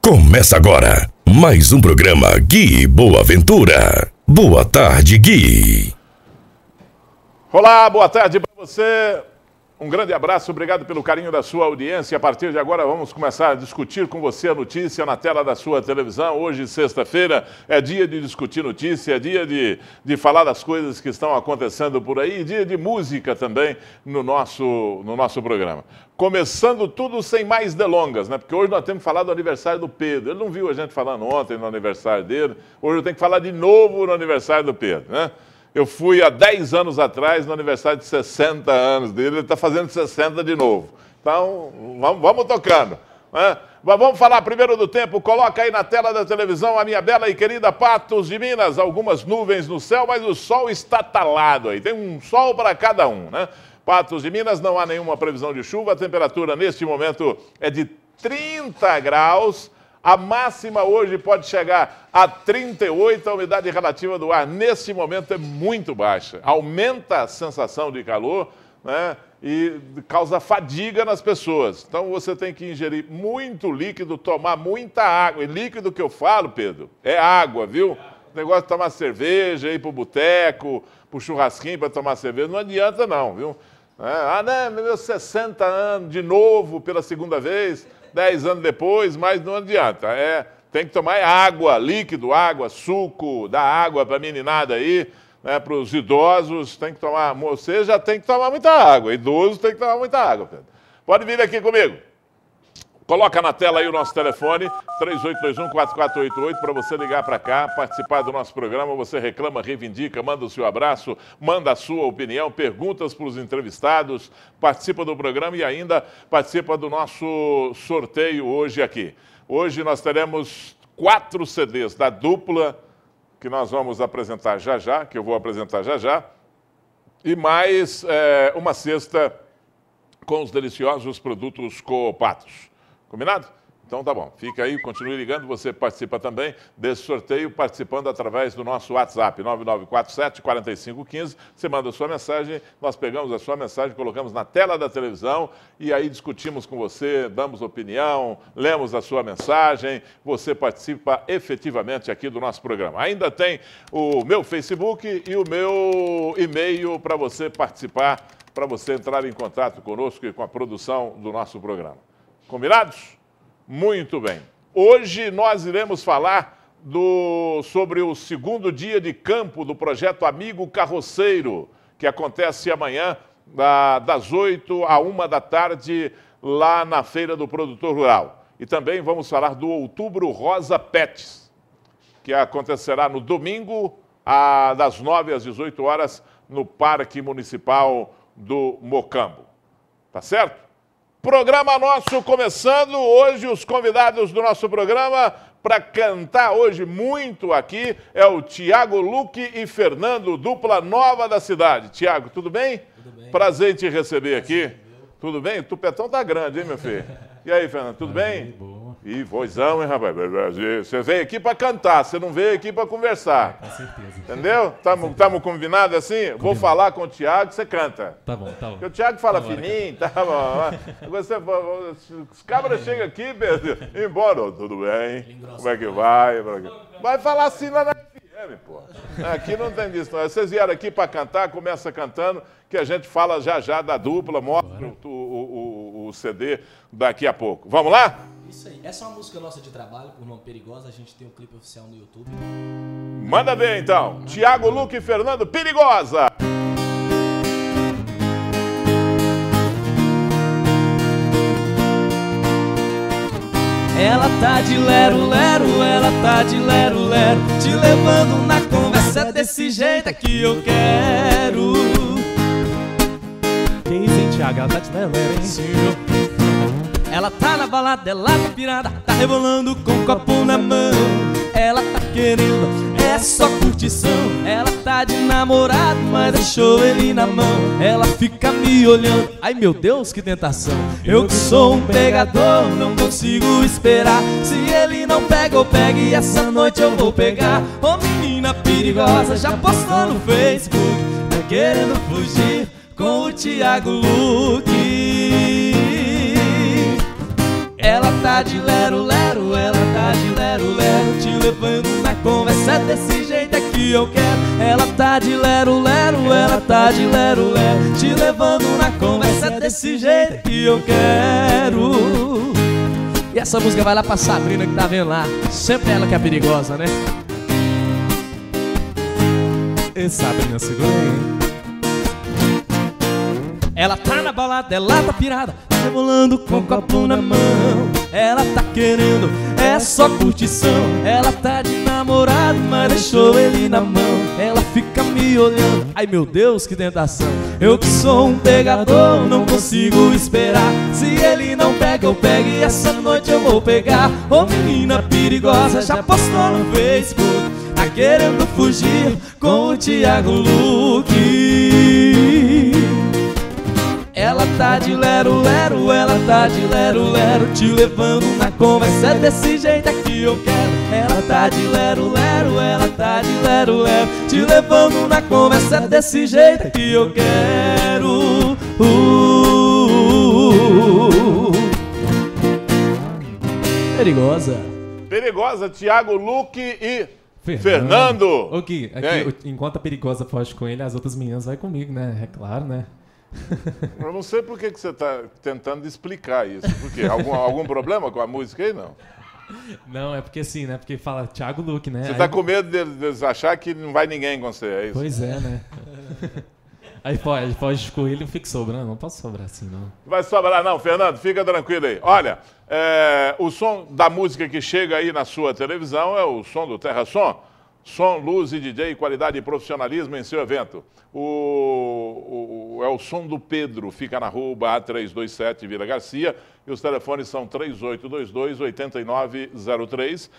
Começa agora mais um programa Gui Boaventura. Boa tarde, Gui. Olá, boa tarde para você. Um grande abraço, obrigado pelo carinho da sua audiência. A partir de agora vamos começar a discutir com você a notícia na tela da sua televisão. Hoje, sexta-feira, é dia de discutir notícia, é dia de falar das coisas que estão acontecendo por aí, dia de música também no nosso programa. Começando tudo sem mais delongas, né? Porque hoje nós temos que falar do aniversário do Pedro. Ele não viu a gente falando ontem no aniversário dele, hoje eu tenho que falar de novo no aniversário do Pedro, né? Eu fui há 10 anos atrás, no aniversário de 60 anos dele, ele está fazendo 60 de novo. Então, vamos tocando, né? Mas vamos falar primeiro do tempo. Coloca aí na tela da televisão a minha bela e querida Patos de Minas. Algumas nuvens no céu, mas o sol está talado aí. Tem um sol para cada um, né? Patos de Minas, não há nenhuma previsão de chuva. A temperatura neste momento é de 30 graus. A máxima hoje pode chegar a 38, a umidade relativa do ar nesse momento é muito baixa. Aumenta a sensação de calor, né, e causa fadiga nas pessoas. Então você tem que ingerir muito líquido, tomar muita água. E líquido que eu falo, Pedro, é água, viu? O negócio de tomar cerveja, ir pro boteco, pro churrasquinho para tomar cerveja, não adianta não, viu? Né, meus 60 anos, de novo, pela segunda vez... 10 anos depois, mas não adianta. Tem que tomar água, líquido, água, suco, dá água para a meninada aí, né, para os idosos, tem que tomar. Você já tem que tomar muita água, idoso tem que tomar muita água, Pedro. Pode vir aqui comigo. Coloca na tela aí o nosso telefone, 3821-4488, para você ligar para cá, participar do nosso programa. Você reclama, reivindica, manda o seu abraço, manda a sua opinião, perguntas para os entrevistados, participa do programa e ainda participa do nosso sorteio hoje aqui. Hoje nós teremos 4 CDs da dupla, que nós vamos apresentar já já, que eu vou apresentar já já, e mais uma cesta com os deliciosos produtos Coopatos. Combinado? Então tá bom. Fica aí, continue ligando. Você participa também desse sorteio, participando através do nosso WhatsApp, 9947-4515. Você manda a sua mensagem, nós pegamos a sua mensagem, colocamos na tela da televisão e aí discutimos com você, damos opinião, lemos a sua mensagem, você participa efetivamente aqui do nosso programa. Ainda tem o meu Facebook e o meu e-mail para você participar, para você entrar em contato conosco e com a produção do nosso programa. Combinados? Muito bem. Hoje nós iremos falar sobre o segundo dia de campo do projeto Amigo Carroceiro, que acontece amanhã, das 8 à 1 da tarde, lá na Feira do Produtor Rural. E também vamos falar do Outubro Rosa Pets, que acontecerá no domingo, das 9 às 18 horas, no Parque Municipal do Mocambo. Tá certo? Programa nosso começando hoje, os convidados do nosso programa para cantar hoje muito aqui é o Tiago Luque e Fernando, dupla nova da cidade. Tiago, tudo bem? Tudo bem. Prazer em te receber aqui. Tudo bem? O tupetão tá grande, hein, meu filho? E aí, Fernando, tudo bem? Boa. Ih, vozão, hein, rapaz? Você veio aqui para cantar, você não veio aqui para conversar. Com certeza. Entendeu? Tamo combinado assim? Vou falar com o Tiago, você canta. Tá bom. Porque o Tiago fala fininho, tá bom. Os cabras chegam aqui, Pedro, embora. Oh, tudo bem? Como é que vai? Vai falar assim lá na FM, pô. Aqui não tem disso, não. Vocês vieram aqui para cantar, começa cantando, que a gente fala já já da dupla, mostra o CD daqui a pouco. Vamos lá? Isso aí. Essa é uma música nossa de trabalho, por nome Perigosa. A gente tem um clipe oficial no YouTube. Manda ver, então. Tiago Luque e Fernando, Perigosa. Ela tá de lero-lero, ela tá de lero-lero, te levando na conversa desse jeito é que eu quero. Que isso, hein, Thiago? Ela tá de lero-lero, hein? Sim. Ela tá na balada, ela tá pirada, tá rebolando com o copo na mão. Ela tá querendo, é só curtição. Ela tá de namorado, mas deixou ele na mão. Ela fica me olhando, ai meu Deus, que tentação. Eu que sou um pegador, não consigo esperar. Se ele não pega, eu pego e essa noite eu vou pegar. Ô menina perigosa, já postou no Facebook, tá querendo fugir com o Tiago Luque. Ela tá de lero-lero, ela tá é desse jeito é que eu quero. Ela tá de lero-lero, ela tá de lero-lero, te levando na conversa, é desse jeito é que eu quero. E essa música vai lá pra Sabrina que tá vendo lá. Sempre ela que é perigosa, né? E Sabrina, segura aí. Ela tá na balada, ela tá pirada, rebolando com o copo na mão. Ela tá querendo, é só curtição. Ela tá de namorado, mas deixou ele na mão. Ela fica me olhando, ai meu Deus, que tentação. Eu que sou um pegador, não consigo esperar. Se ele não pega, eu pego e essa noite eu vou pegar. Ô menina perigosa, já postou no Facebook, tá querendo fugir com o Thiago Luque. Ela tá de lero-lero, ela tá de lero-lero, te levando na conversa, é desse jeito é que eu quero. Ela tá de lero-lero, ela tá de lero-lero, te levando na conversa, é desse jeito é que eu quero. Perigosa. Perigosa, Thiago Luque e Fernando. Ô Gui, aqui, enquanto a perigosa foge com ele, as outras meninas vai comigo, né? É claro, né? Eu não sei por que você está tentando explicar isso. Por quê? Algum problema com a música aí, não? Não, é porque assim, né? Porque fala Thiago Luque, né? Você está com medo deles achar que não vai ninguém com você, é isso? Pois é, né? Aí foge com ele e fica sobrando. Não posso sobrar assim, não. Vai sobrar não, Fernando, fica tranquilo aí. Olha, o som da música que chega aí na sua televisão é o som do Terra Som. Som, luz e DJ, qualidade e profissionalismo em seu evento. É o som do Pedro, fica na rua A327, Vila Garcia, e os telefones são 3822-8903,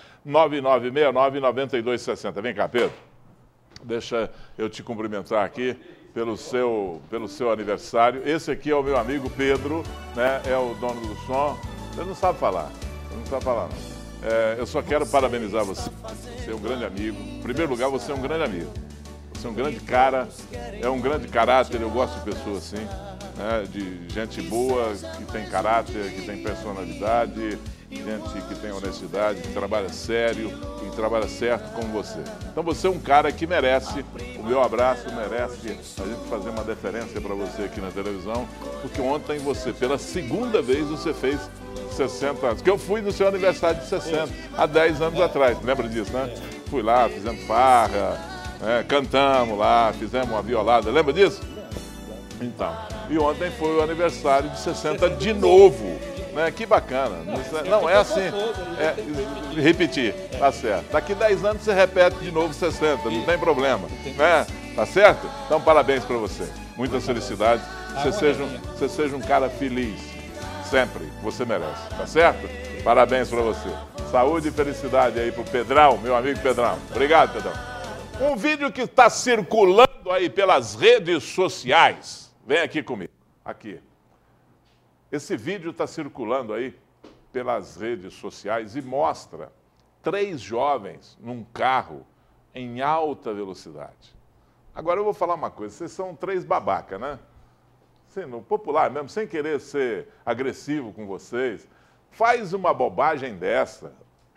9969-9260. Vem cá, Pedro. Deixa eu te cumprimentar aqui pelo seu aniversário. Esse aqui é o meu amigo Pedro, né? É o dono do som. Ele não sabe falar, não. Eu só quero parabenizar você. Você é um grande amigo. Em primeiro lugar, você é um grande amigo. Você é um grande cara, é um grande caráter. Eu gosto de pessoas assim, né? De gente boa, que tem caráter, que tem personalidade, gente que tem honestidade, que trabalha sério, que trabalha certo como você. Então você é um cara que merece o meu abraço, merece a gente fazer uma deferência para você aqui na televisão, porque ontem você, pela segunda vez, você fez 60 anos, que eu fui no seu aniversário de 60, há 10 anos atrás, lembra disso, né? Fui lá, fizemos farra, cantamos lá, fizemos uma violada, lembra disso? Então, e ontem foi o aniversário de 60 de novo, né? Que bacana, não é assim, repetir, tá certo, daqui 10 anos você repete de novo 60, não tem problema, né? Tá certo? Então parabéns para você, muitas felicidades, você seja um cara feliz. Sempre, você merece, tá certo? Parabéns pra você. Saúde e felicidade aí pro Pedrão, meu amigo Pedrão. Obrigado, Pedrão. Um vídeo que está circulando aí pelas redes sociais. Vem aqui comigo. Aqui. Esse vídeo está circulando aí pelas redes sociais e mostra 3 jovens num carro em alta velocidade. Agora eu vou falar uma coisa, vocês são 3 babaca, né? No popular mesmo, sem querer ser agressivo com vocês, faz uma bobagem dessa.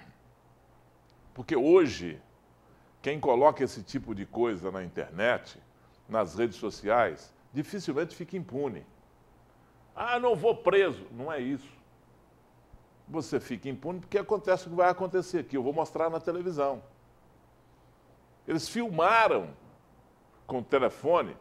Porque hoje, quem coloca esse tipo de coisa na internet, nas redes sociais, dificilmente fica impune. Ah, não vou preso. Não é isso. Você fica impune porque acontece o que vai acontecer aqui. Eu vou mostrar na televisão. Eles filmaram com o telefone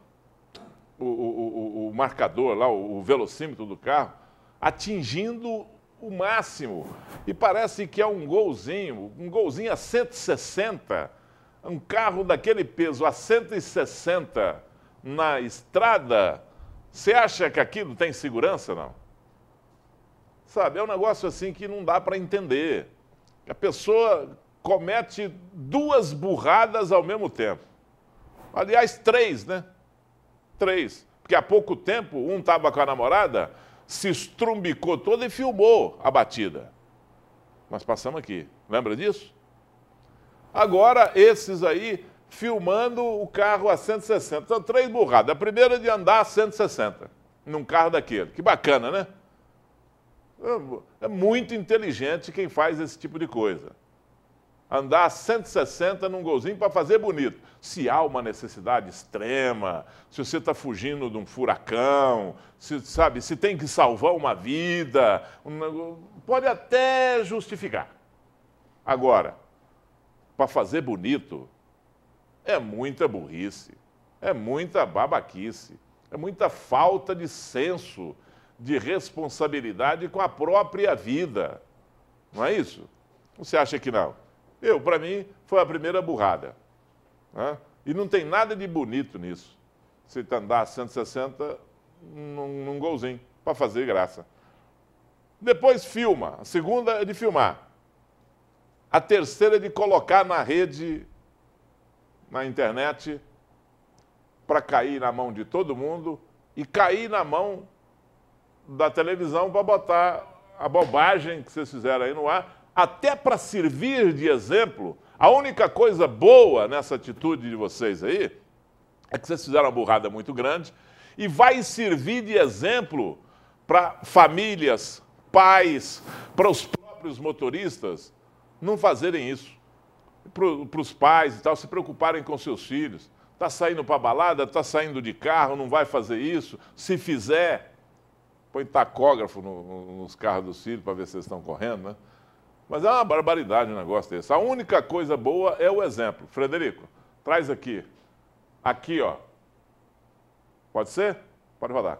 o marcador lá, o velocímetro do carro, atingindo o máximo. E parece que é um golzinho a 160, um carro daquele peso a 160 na estrada. Você acha que aquilo tem segurança, não? Sabe, é um negócio assim que não dá para entender. A pessoa comete 2 burradas ao mesmo tempo. Aliás, 3, né? 3, porque há pouco tempo um estava com a namorada, se estrumbicou todo e filmou a batida. Nós passamos aqui, lembra disso? Agora esses aí filmando o carro a 160, são 3 burradas. A primeira de andar a 160, num carro daquele, que bacana, né? É muito inteligente quem faz esse tipo de coisa. andar a 160 num golzinho para fazer bonito. Se há uma necessidade extrema, se você está fugindo de um furacão, se tem que salvar uma vida, pode até justificar. Agora, para fazer bonito, é muita burrice, é muita babaquice, é muita falta de senso, de responsabilidade com a própria vida. Não é isso? Você acha que não? Para mim, foi a primeira burrada. Né? E não tem nada de bonito nisso. Você andar a 160 num golzinho, para fazer graça. Depois filma. A segunda é de filmar. A terceira é de colocar na rede, na internet, para cair na mão de todo mundo e cair na mão da televisão para botar a bobagem que vocês fizeram aí no ar, até para servir de exemplo. A única coisa boa nessa atitude de vocês aí é que vocês fizeram uma burrada muito grande e vai servir de exemplo para famílias, pais, para os próprios motoristas não fazerem isso. Para os pais e tal, se preocuparem com seus filhos. Está saindo para a balada, está saindo de carro, não vai fazer isso. Se fizer, põe tacógrafo nos carros dos filhos para ver se eles estão correndo, né? Mas é uma barbaridade um negócio desse. A única coisa boa é o exemplo. Frederico, traz aqui. Aqui, ó. Pode ser? Pode rodar.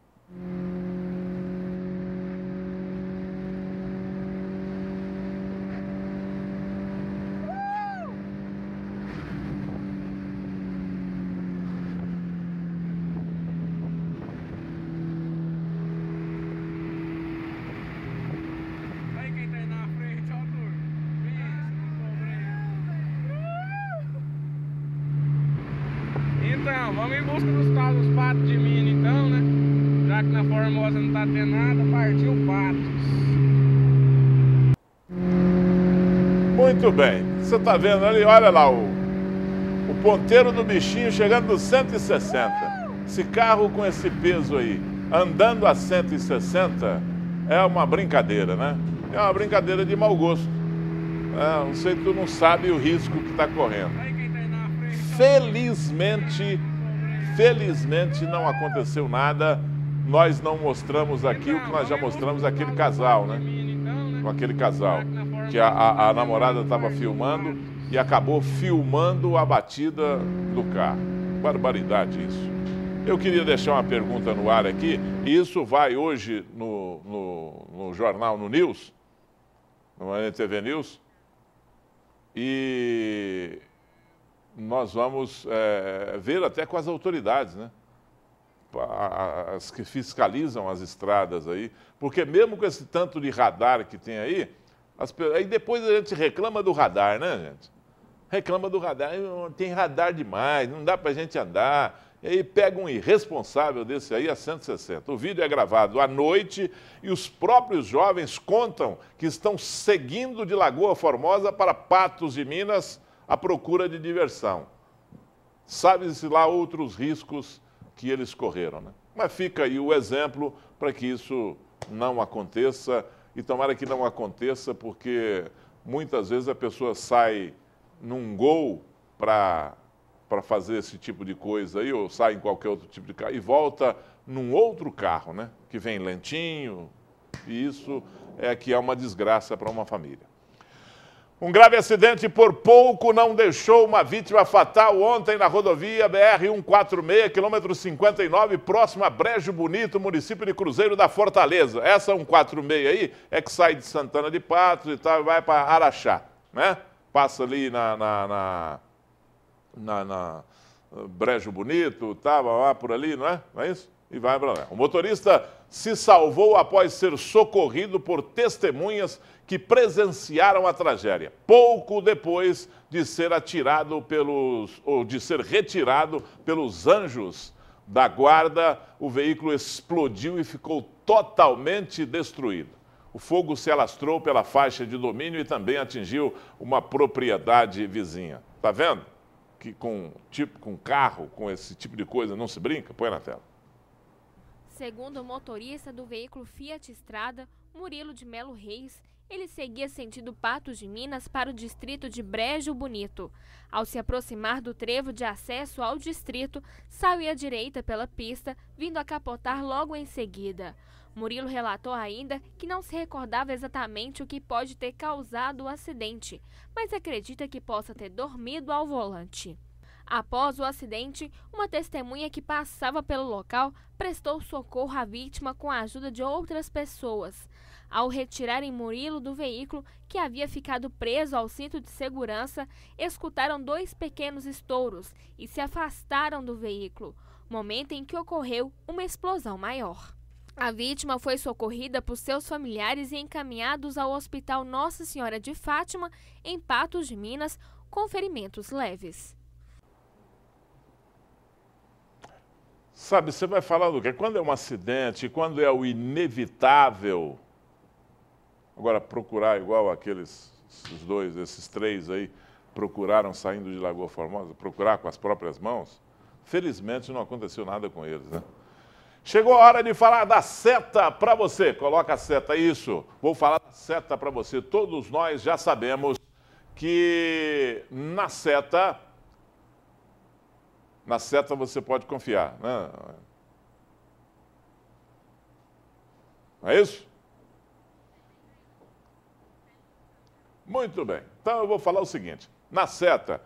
Então, vamos em busca dos patos de mina, então, né? Já que na Formosa não tá tendo nada, partiu patos. Muito bem. Você tá vendo ali, olha lá o ponteiro do bichinho chegando nos 160. Esse carro com esse peso aí, andando a 160, é uma brincadeira, né? É uma brincadeira de mau gosto. Não sei, tu não sabe o risco que está correndo. Felizmente não aconteceu nada. Nós não mostramos aqui o que nós já mostramos aquele casal, né? Com aquele casal, que a namorada estava filmando e acabou filmando a batida do carro. Barbaridade isso. Eu queria deixar uma pergunta no ar aqui, e isso vai hoje no jornal, no News, no NTV News, e nós vamos ver até com as autoridades, né? As que fiscalizam as estradas aí, porque mesmo com esse tanto de radar que tem aí, aí depois a gente reclama do radar, né, gente? Reclama do radar, tem radar demais, não dá pra gente andar. E aí pega um irresponsável desse aí a 160. O vídeo é gravado à noite e os próprios jovens contam que estão seguindo de Lagoa Formosa para Patos de Minas à procura de diversão. Sabe-se lá outros riscos que eles correram, né? Mas fica aí o exemplo para que isso não aconteça, e tomara que não aconteça, porque muitas vezes a pessoa sai num Gol para fazer esse tipo de coisa aí, ou sai em qualquer outro tipo de carro, e volta num outro carro, né? Que vem lentinho, e isso é que é uma desgraça para uma família. Um grave acidente por pouco não deixou uma vítima fatal ontem na rodovia BR-146, quilômetro 59, próximo a Brejo Bonito, município de Cruzeiro da Fortaleza. Essa 146 aí é que sai de Santana de Patos e tal, e vai para Araxá, né? Passa ali na Brejo Bonito, tava lá por ali, não é? Não é isso? E vai para lá. O motorista se salvou após ser socorrido por testemunhas que presenciaram a tragédia. Pouco depois de ser retirado pelos anjos da guarda, o veículo explodiu e ficou totalmente destruído. O fogo se alastrou pela faixa de domínio e também atingiu uma propriedade vizinha. Tá vendo? Que com carro, com esse tipo de coisa, não se brinca? Põe na tela. Segundo o motorista do veículo Fiat Strada, Murilo de Melo Reis, Ele seguia sentido Patos de Minas para o distrito de Brejo Bonito. Ao se aproximar do trevo de acesso ao distrito, saiu à direita pela pista, vindo a capotar logo em seguida. Murilo relatou ainda que não se recordava exatamente o que pode ter causado o acidente, mas acredita que possa ter dormido ao volante. Após o acidente, uma testemunha que passava pelo local prestou socorro à vítima com a ajuda de outras pessoas. Ao retirarem Murilo do veículo, que havia ficado preso ao cinto de segurança, escutaram 2 pequenos estouros e se afastaram do veículo, momento em que ocorreu uma explosão maior. A vítima foi socorrida por seus familiares e encaminhados ao Hospital Nossa Senhora de Fátima, em Patos de Minas, com ferimentos leves. Sabe, você vai falar do quê? Quando é um acidente, quando é o inevitável. Agora, procurar igual esses 3 aí, procuraram saindo de Lagoa Formosa, procurar com as próprias mãos, felizmente não aconteceu nada com eles, né? Chegou a hora de falar da seta para você. Coloca a seta, isso. Vou falar da seta para você. Todos nós já sabemos que na seta você pode confiar, né? Não é isso? Muito bem. Então eu vou falar o seguinte. Na seta,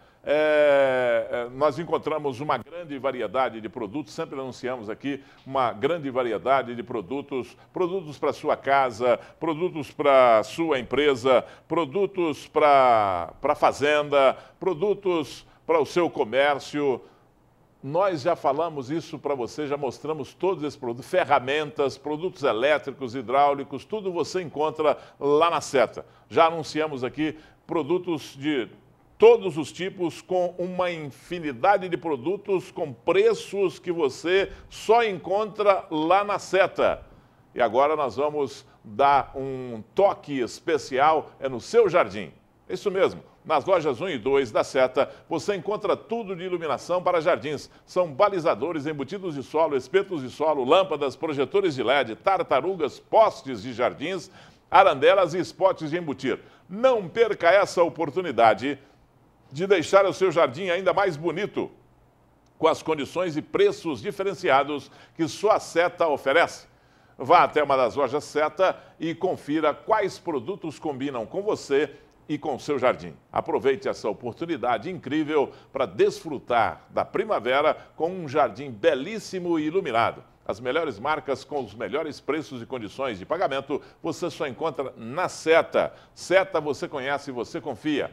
nós encontramos uma grande variedade de produtos, sempre anunciamos aqui uma grande variedade de produtos para sua casa, produtos para sua empresa, produtos para a fazenda, produtos para o seu comércio. Nós já falamos isso para você, já mostramos todos esses produtos, ferramentas, produtos elétricos, hidráulicos, tudo você encontra lá na seta. Já anunciamos aqui produtos de todos os tipos, com uma infinidade de produtos, com preços que você só encontra lá na seta. E agora nós vamos dar um toque especial, no seu jardim. Isso mesmo. Nas lojas 1 e 2 da Seta, você encontra tudo de iluminação para jardins. São balizadores, embutidos de solo, espetos de solo, lâmpadas, projetores de LED, tartarugas, postes de jardins, arandelas e spots de embutir. Não perca essa oportunidade de deixar o seu jardim ainda mais bonito, com as condições e preços diferenciados que só a Seta oferece. Vá até uma das lojas Seta e confira quais produtos combinam com você e com o seu jardim. Aproveite essa oportunidade incrível para desfrutar da primavera com um jardim belíssimo e iluminado. As melhores marcas com os melhores preços e condições de pagamento você só encontra na Seta. Seta você conhece e você confia.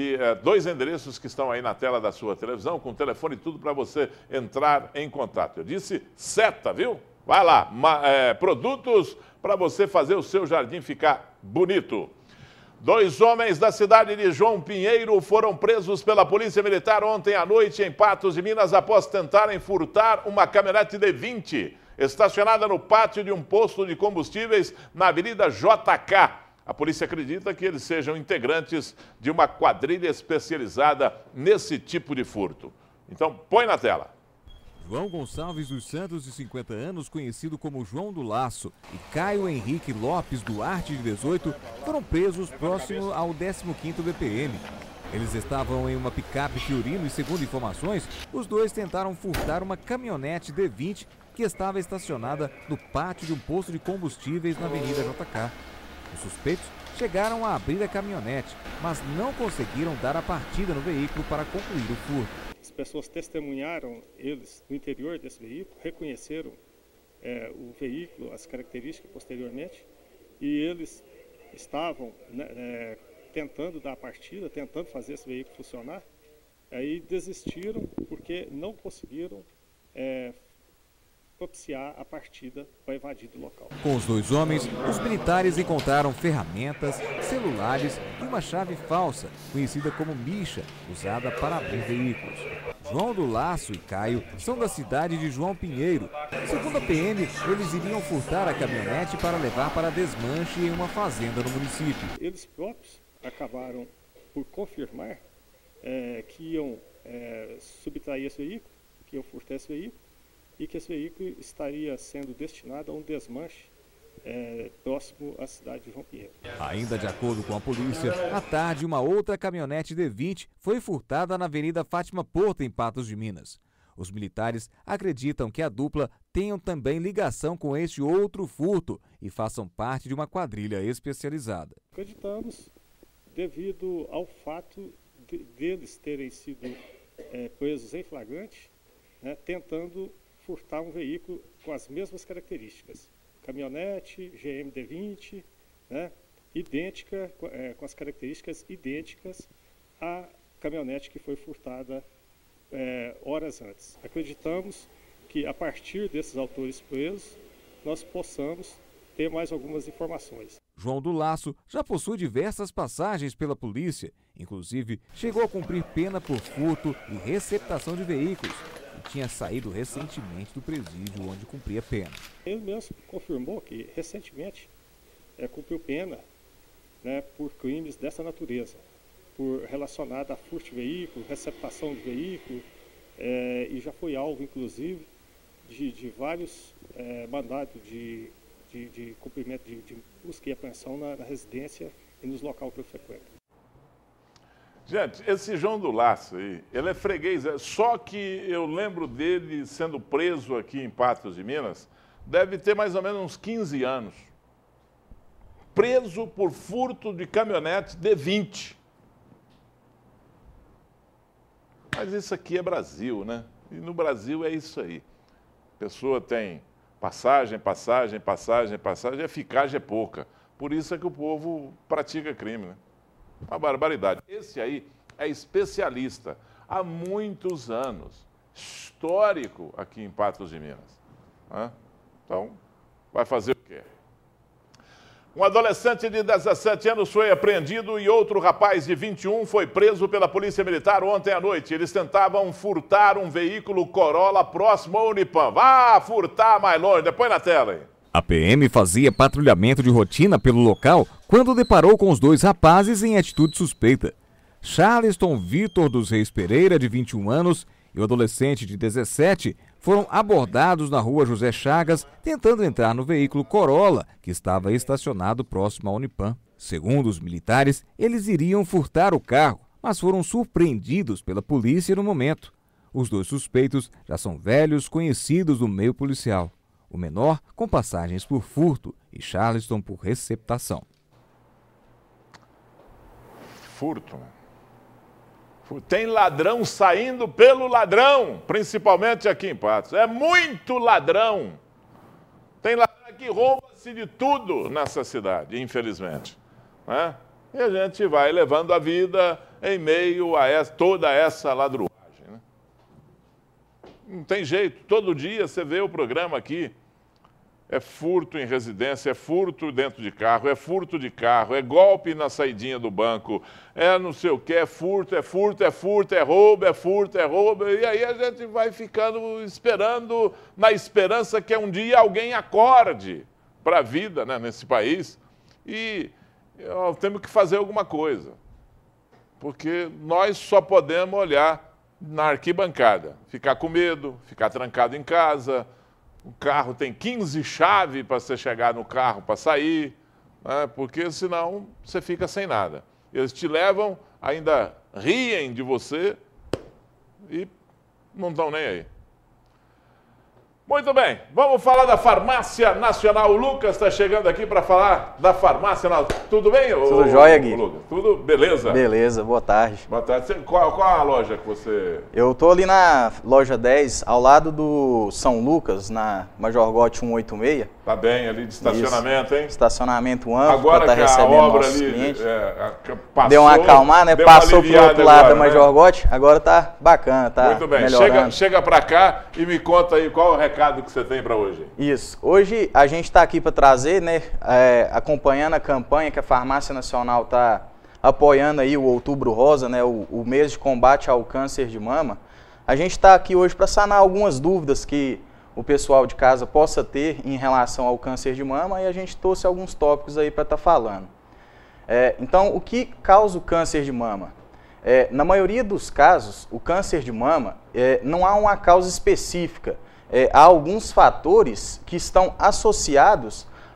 2 endereços que estão aí na tela da sua televisão, com telefone e tudo para você entrar em contato. Eu disse Seta, viu? Vai lá, produtos para você fazer o seu jardim ficar bonito. 2 homens da cidade de João Pinheiro foram presos pela Polícia Militar ontem à noite em Patos de Minas após tentarem furtar uma caminhonete D20 estacionada no pátio de um posto de combustíveis na Avenida JK. A polícia acredita que eles sejam integrantes de uma quadrilha especializada nesse tipo de furto. Então, põe na tela. João Gonçalves dos Santos, de 50 anos, conhecido como João do Laço, e Caio Henrique Lopes Duarte, de 18, foram presos próximo ao 15º BPM. Eles estavam em uma picape Fiorino e, segundo informações, os 2 tentaram furtar uma caminhonete D20 que estava estacionada no pátio de um posto de combustíveis na Avenida JK. Os suspeitos chegaram a abrir a caminhonete, mas não conseguiram dar a partida no veículo para concluir o furto. As pessoas testemunharam eles no interior desse veículo, reconheceram o veículo, as características posteriormente, e eles estavam tentando dar a partida, tentando fazer esse veículo funcionar, aí desistiram porque não conseguiram propiciar a partida para evadir do local. Com os 2 homens, os militares encontraram ferramentas, celulares e uma chave falsa, conhecida como micha, usada para abrir veículos. João do Laço e Caio são da cidade de João Pinheiro. Segundo a PM, eles iriam furtar a caminhonete para levar para desmanche em uma fazenda no município. Eles próprios acabaram por confirmar que iam subtrair esse veículo, que iam furtar esse veículo, e que esse veículo estaria sendo destinado a um desmanche próximo à cidade de João Pinheiro. Ainda de acordo com a polícia, à tarde uma outra caminhonete D20 foi furtada na Avenida Fátima Porto, em Patos de Minas. Os militares acreditam que a dupla tenham também ligação com este outro furto e façam parte de uma quadrilha especializada. Acreditamos, devido ao fato deles terem sido presos em flagrante, né, tentando furtar um veículo com as mesmas características. Caminhonete, GM D20, né, idêntica, com as características idênticas à caminhonete que foi furtada horas antes. Acreditamos que a partir desses autores presos, nós possamos ter mais algumas informações. João do Laço já possui diversas passagens pela polícia, inclusive chegou a cumprir pena por furto e receptação de veículos e tinha saído recentemente do presídio onde cumpria pena. Ele mesmo confirmou que recentemente cumpriu pena, né, por crimes dessa natureza, relacionado a furto de veículo, receptação de veículo, e já foi alvo, inclusive, de vários mandados de cumprimento de busca e apreensão na residência e nos locais que ele frequenta. Gente, esse João do Laço aí, ele é freguês, só que eu lembro dele sendo preso aqui em Patos de Minas, deve ter mais ou menos uns 15 anos. Preso por furto de caminhonete D20. Mas isso aqui é Brasil, né? E no Brasil é isso aí. A pessoa tem passagem, eficácia é pouca. Por isso é que o povo pratica crime, né? Uma barbaridade. Esse aí é especialista há muitos anos, histórico aqui em Patos de Minas. Então, vai fazer o quê? Um adolescente de 17 anos foi apreendido e outro rapaz de 21 foi preso pela Polícia Militar ontem à noite. Eles tentavam furtar um veículo Corolla próximo ao Unipam. Vá furtar mais longe, depois na tela aí. A PM fazia patrulhamento de rotina pelo local quando deparou com os dois rapazes em atitude suspeita. Charleston Vitor dos Reis Pereira, de 21 anos, e o adolescente de 17 foram abordados na rua José Chagas, tentando entrar no veículo Corolla, que estava estacionado próximo à Unipam. Segundo os militares, eles iriam furtar o carro, mas foram surpreendidos pela polícia no momento. Os dois suspeitos já são velhos conhecidos do meio policial. O menor com passagens por furto e Charleston por receptação. Furto. Tem ladrão saindo pelo ladrão, principalmente aqui em Patos. É muito ladrão. Tem ladrão que rouba-se de tudo nessa cidade, infelizmente. Né? E a gente vai levando a vida em meio a toda essa ladruagem. Né? Não tem jeito. Todo dia você vê o programa aqui. É furto em residência, é furto dentro de carro, é golpe na saidinha do banco, é não sei o que, é furto, é roubo. E aí a gente vai ficando esperando, na esperança que um dia alguém acorde para a vida, né, nesse país. E temos que fazer alguma coisa, porque nós só podemos olhar na arquibancada, ficar com medo, ficar trancado em casa. O carro tem 15 chaves para você chegar no carro para sair, né? Porque senão você fica sem nada. Eles te levam, ainda riem de você e não estão nem aí. Muito bem, vamos falar da Farmácia Nacional. O Lucas está chegando aqui para falar da Farmácia Nacional. Tudo bem? Tudo jóia, Gui? Lucas? Tudo beleza? Beleza, boa tarde. Boa tarde. Qual a loja que você... Eu estou ali na loja 10, ao lado do São Lucas, na Major Gotti 186. Tá bem, ali de estacionamento, hein? Estacionamento amplo. Agora pra que tá a obra nossos ali clientes. Passou, deu uma acalmar, né? Passou pro outro lado agora, da Major Gotti, agora tá bacana, tá muito bem. melhorando. Chega para cá e me conta aí qual é o recado que você tem para hoje. Isso. Hoje a gente está aqui para trazer, né, acompanhando a campanha que a Farmácia Nacional está apoiando aí, o Outubro Rosa, né, o mês de combate ao câncer de mama. A gente está aqui hoje para sanar algumas dúvidas que o pessoal de casa possa ter em relação ao câncer de mama, e a gente trouxe alguns tópicos aí para estar falando. Então, o que causa o câncer de mama? Na maioria dos casos, o câncer de mama não há uma causa específica. Há alguns fatores que estão associados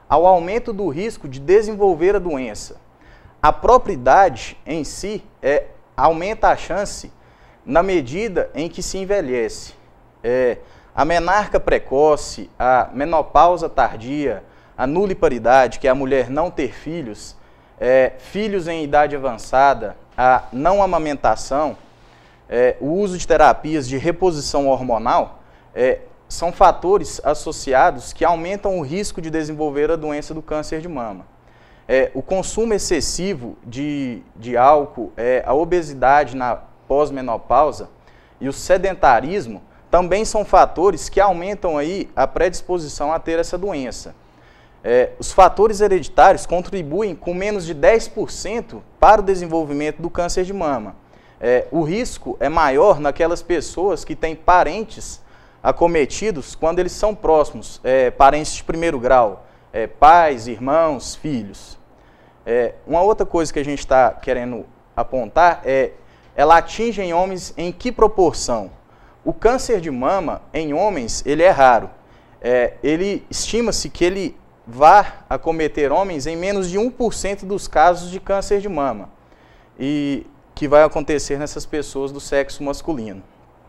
ao aumento do risco de desenvolver a doença. A própria idade em si aumenta a chance na medida em que se envelhece. A menarca precoce, a menopausa tardia, a nuliparidade, que é a mulher não ter filhos, filhos em idade avançada, a não amamentação, o uso de terapias de reposição hormonal, são fatores associados que aumentam o risco de desenvolver a doença do câncer de mama. O consumo excessivo de álcool, a obesidade na pós-menopausa e o sedentarismo também são fatores que aumentam aí a predisposição a ter essa doença. Os fatores hereditários contribuem com menos de 10% para o desenvolvimento do câncer de mama. O risco é maior naquelas pessoas que têm parentes acometidos quando eles são próximos, parentes de primeiro grau, pais, irmãos, filhos. Uma outra coisa que a gente está querendo apontar ela atinge em homens em que proporção? O câncer de mama em homens, ele é raro. Ele estima-se que ele vá acometer homens em menos de 1% dos casos de câncer de mama, e que vai acontecer nessas pessoas do sexo masculino.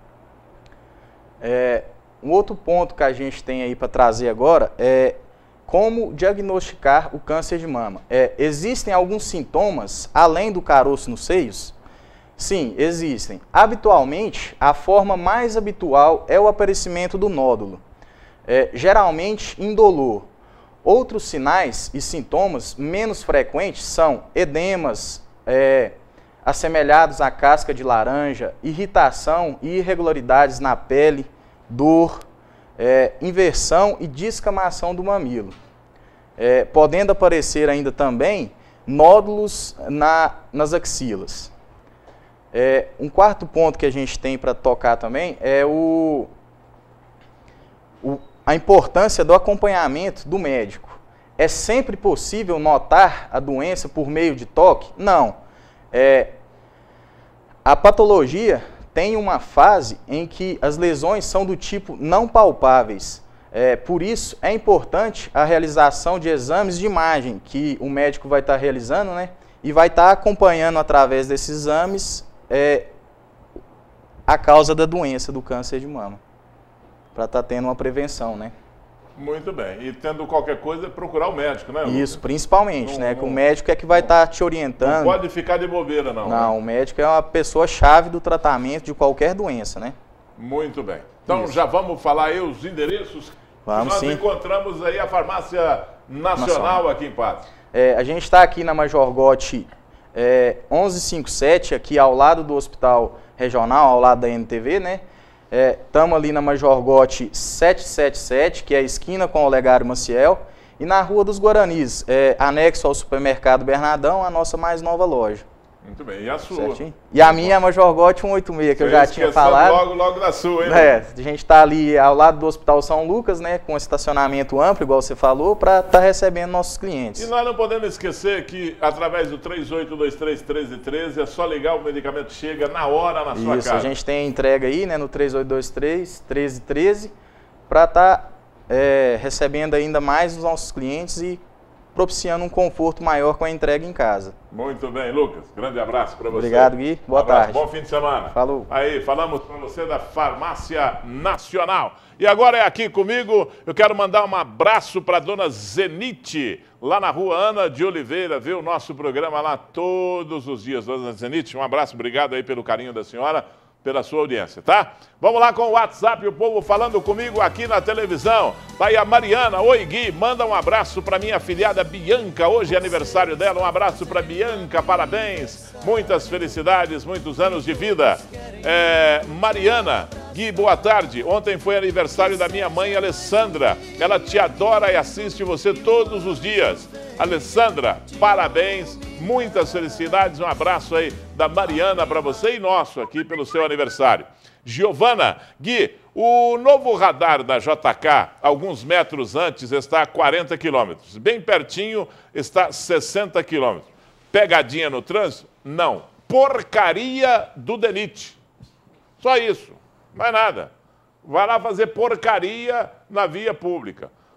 Um outro ponto que a gente tem aí para trazer agora é como diagnosticar o câncer de mama. Existem alguns sintomas além do caroço nos seios? Sim, existem. Habitualmente, a forma mais habitual é o aparecimento do nódulo, geralmente indolor. Outros sinais e sintomas menos frequentes são edemas, assemelhados à casca de laranja, irritação e irregularidades na pele, dor, inversão e descamação do mamilo. Podendo aparecer ainda também nódulos nas axilas. Um quarto ponto que a gente tem para tocar também é a importância do acompanhamento do médico. É sempre possível notar a doença por meio de toque? Não. A patologia tem uma fase em que as lesões são do tipo não palpáveis. Por isso, é importante a realização de exames de imagem que o médico vai estar realizando, né? E vai estar acompanhando através desses exames a causa da doença do câncer de mama, para estar tendo uma prevenção, né? Muito bem. E tendo qualquer coisa, procurar o médico, né? Isso, principalmente, né? Que o médico é que vai estar te orientando. Não pode ficar de bobeira, não. Não, o médico é uma pessoa-chave do tratamento de qualquer doença, né? Muito bem. Então, já vamos falar aí os endereços. Vamos, sim. Nós encontramos aí a Farmácia Nacional aqui em Patos. A gente está aqui na Major Gotti 1157, aqui ao lado do Hospital Regional, ao lado da NTV, né? Estamos ali na Major Gotti 777, que é a esquina com o Olegário Maciel, e na Rua dos Guaranis, anexo ao Supermercado Bernardão, a nossa mais nova loja. Muito bem, e a sua? Certinho? E a minha é a Major Gotti 186, que eu já tinha falado. Logo da sua, hein? A gente está ali ao lado do Hospital São Lucas, né, com estacionamento amplo, igual você falou, para estar recebendo nossos clientes. E nós não podemos esquecer que, através do 3823-1313, é só ligar, o medicamento chega na hora na sua casa. Isso, a gente tem entrega aí, né, no 3823-1313, para estar recebendo ainda mais os nossos clientes e propiciando um conforto maior com a entrega em casa. Muito bem, Lucas. Grande abraço para você. Obrigado, Gui. Boa tarde. Bom fim de semana. Falou. Aí, falamos para você da Farmácia Nacional. E agora é aqui comigo, eu quero mandar um abraço para a dona Zenite, lá na Rua Ana de Oliveira, vê o nosso programa lá todos os dias. Dona Zenite, um abraço, obrigado aí pelo carinho da senhora, pela sua audiência, tá? Vamos lá com o WhatsApp, o povo falando comigo aqui na televisão. Tá aí a Mariana. Oi, Gui, manda um abraço para minha afilhada Bianca, hoje é aniversário dela. Um abraço para Bianca, parabéns, muitas felicidades, muitos anos de vida. Mariana, Gui, boa tarde. Ontem foi aniversário da minha mãe, Alessandra. Ela te adora e assiste você todos os dias. Alessandra, parabéns, muitas felicidades, um abraço aí da Mariana para você e nosso aqui pelo seu aniversário. Giovana, Gui, o novo radar da JK, alguns metros antes, está a 40 quilômetros, bem pertinho está 60 quilômetros. Pegadinha no trânsito? Não. Porcaria do DENIT. Só isso, mais nada. Vai lá fazer porcaria na via pública.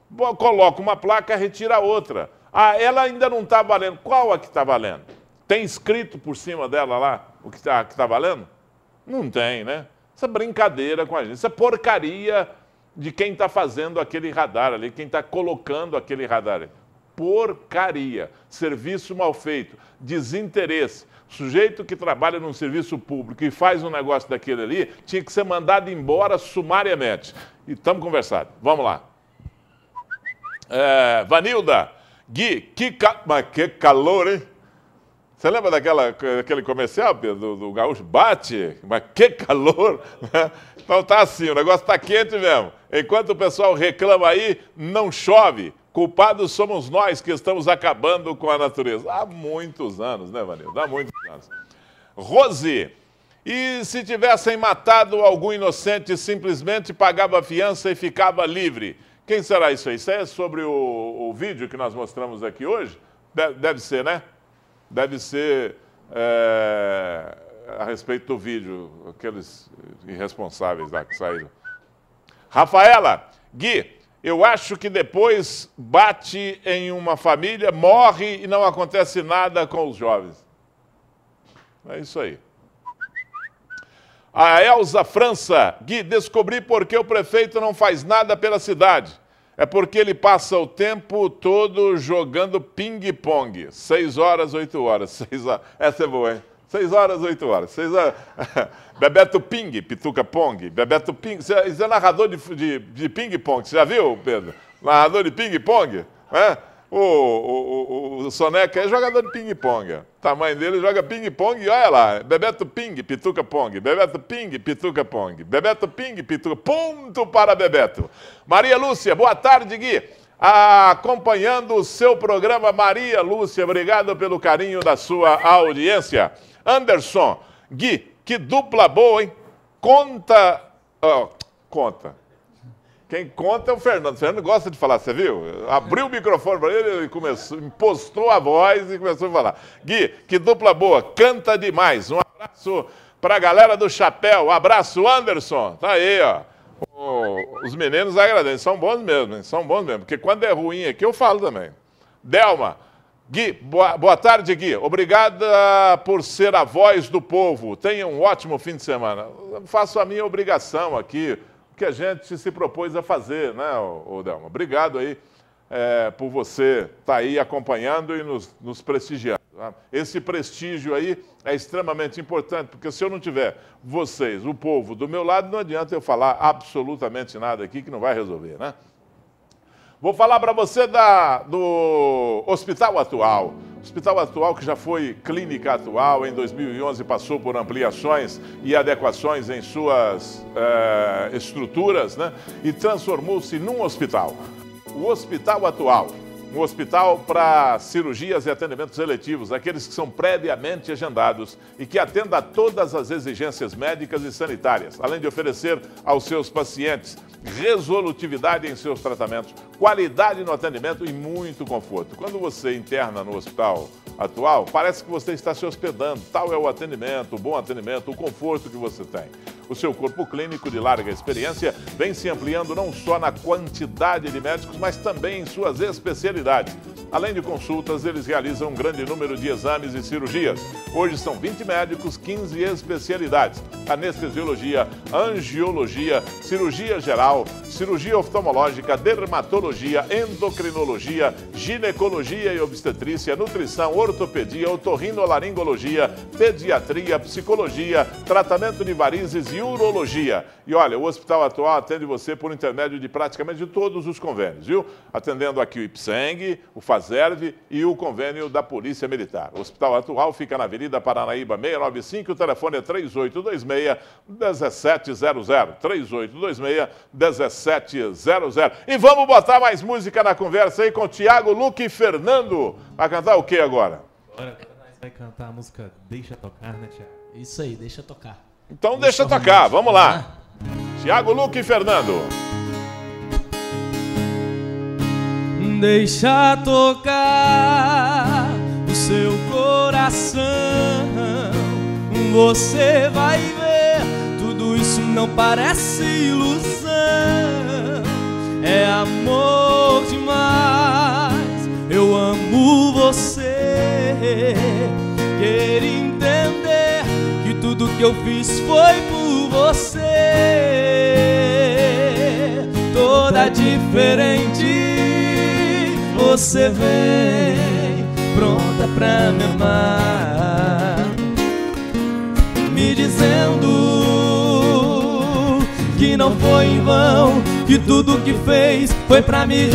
Coloca uma placa, retira a outra. Ah, ela ainda não está valendo. Qual a que está valendo? Tem escrito por cima dela lá o que tá valendo? Não tem, né? Isso é brincadeira com a gente. Isso é porcaria de quem está fazendo aquele radar ali, quem está colocando aquele radar ali. Porcaria. Serviço mal feito. Desinteresse. Sujeito que trabalha num serviço público e faz um negócio daquele ali, tinha que ser mandado embora sumariamente. E estamos conversando. Vamos lá. Vanilda, Gui, mas que calor, hein? Você lembra daquele comercial, Pedro, do Gaúcho? Bate, mas que calor! Então tá assim, o negócio tá quente mesmo. Enquanto o pessoal reclama aí, não chove. Culpados somos nós que estamos acabando com a natureza. Há muitos anos, né, Vanilda? Há muitos anos. Rose, e se tivessem matado algum inocente, simplesmente pagava a fiança e ficava livre? Quem será isso aí? Isso é sobre o vídeo que nós mostramos aqui hoje? Deve ser, né? Deve ser a respeito do vídeo, aqueles irresponsáveis lá que saíram. Rafaela, Gui, eu acho que depois bate em uma família, morre e não acontece nada com os jovens. É isso aí. A Elza França, Gui, descobri por que o prefeito não faz nada pela cidade. É porque ele passa o tempo todo jogando ping-pong. 6 horas, 8 horas. 6 horas. Essa é boa, hein? 6 horas, 8 horas. 6 horas. Bebeto Ping, Pituca Pong. Bebeto Ping. Isso é narrador de ping-pong. Você já viu, Pedro? Narrador de ping-pong? O Soneca é jogador de ping-pong. O tamanho dele joga ping-pong e olha lá. Bebeto Ping, Pituca Pong. Bebeto Ping, Pituca Pong. Bebeto Ping, Pituca. Ponto para Bebeto. Maria Lúcia, boa tarde, Gui. Acompanhando o seu programa, Maria Lúcia, obrigado pelo carinho da sua audiência. Anderson, Gui, que dupla boa, hein? Conta. Quem conta é o Fernando. O Fernando gosta de falar, você viu? Abriu o microfone para ele, impostou a voz e começou a falar. Gui, que dupla boa, canta demais. Um abraço para a galera do Chapéu. Um abraço, Anderson. Tá aí, ó. Os meninos agradecem, são bons mesmo, hein? São bons mesmo. Porque quando é ruim aqui, eu falo também. Delma, Gui, boa tarde, Gui. Obrigada por ser a voz do povo. Tenha um ótimo fim de semana. Eu faço a minha obrigação aqui, que a gente se propôs a fazer, né, Delma? Obrigado aí por você estar aí acompanhando e nos prestigiando. Tá? Esse prestígio aí é extremamente importante, porque se eu não tiver vocês, o povo, do meu lado, não adianta eu falar absolutamente nada aqui que não vai resolver, né? Vou falar para você do Hospital Atual. Hospital Atual, que já foi Clínica Atual, em 2011 passou por ampliações e adequações em suas estruturas, né? E transformou-se num hospital. O Hospital Atual, um hospital para cirurgias e atendimentos eletivos, aqueles que são previamente agendados e que atenda a todas as exigências médicas e sanitárias, além de oferecer aos seus pacientes resolutividade em seus tratamentos, qualidade no atendimento e muito conforto. Quando você interna no Hospital Atual, parece que você está se hospedando. Tal é o atendimento, o bom atendimento, o conforto que você tem. O seu corpo clínico de larga experiência vem se ampliando não só na quantidade de médicos, mas também em suas especialidades. Além de consultas, eles realizam um grande número de exames e cirurgias. Hoje são 20 médicos, 15 especialidades. Anestesiologia, angiologia, cirurgia geral, cirurgia oftalmológica, dermatologia, endocrinologia, ginecologia e obstetrícia, nutrição, ortopedia, otorrinolaringologia, pediatria, psicologia, tratamento de varizes e urologia. E olha, o Hospital Atual atende você por intermédio de praticamente de todos os convênios, viu? Atendendo aqui o IPSENG, o FASERV e o convênio da Polícia Militar. O Hospital Atual fica na Avenida Paranaíba 695, o telefone é 3826-1700, 3826-1700. E vamos botar mais música na conversa aí com Tiago, Luque e Fernando. Vai cantar o que agora? Agora nós vai cantar a música Deixa Tocar, né, Tiago? Isso aí, deixa tocar. Então deixa tocar, vamos lá. Tiago, Luque e Fernando. Deixa tocar o seu coração, você vai ver, tudo isso não parece ilusão. É amor Queira entender que tudo que eu fiz foi por você. Toda diferente, você vem pronta pra me amar, me dizendo que não foi em vão, que tudo que fez foi pra me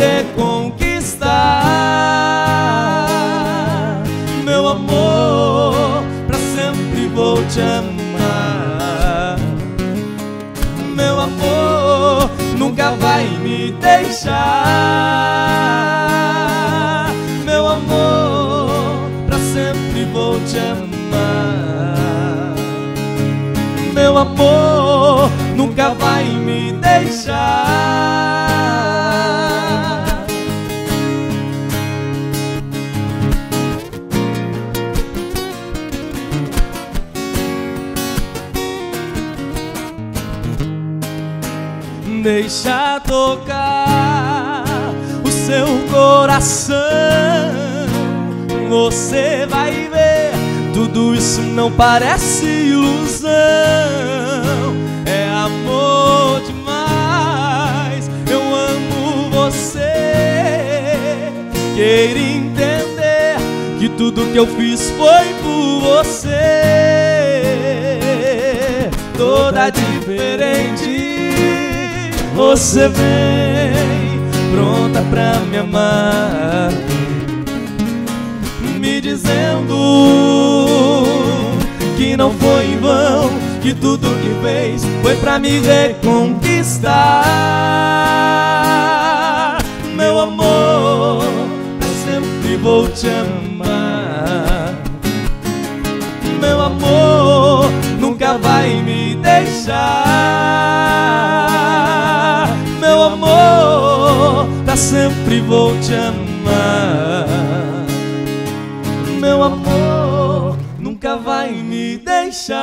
reconquistar. Meu amor, pra sempre vou te amar. Meu amor, nunca vai me deixar. Meu amor, pra sempre vou te amar. Meu amor, nunca vai me deixar. Deixa tocar o seu coração, você vai ver, tudo isso não parece ilusão. É amor demais, eu amo você. Queira entender que tudo que eu fiz foi por você. Toda diferente, você vem pronta pra me amar, me dizendo que não foi em vão, que tudo que fez foi pra me reconquistar. Meu amor, pra sempre vou te amar. Meu amor, nunca vai me deixar. Meu amor, pra sempre vou te amar. Meu amor, nunca vai me deixar.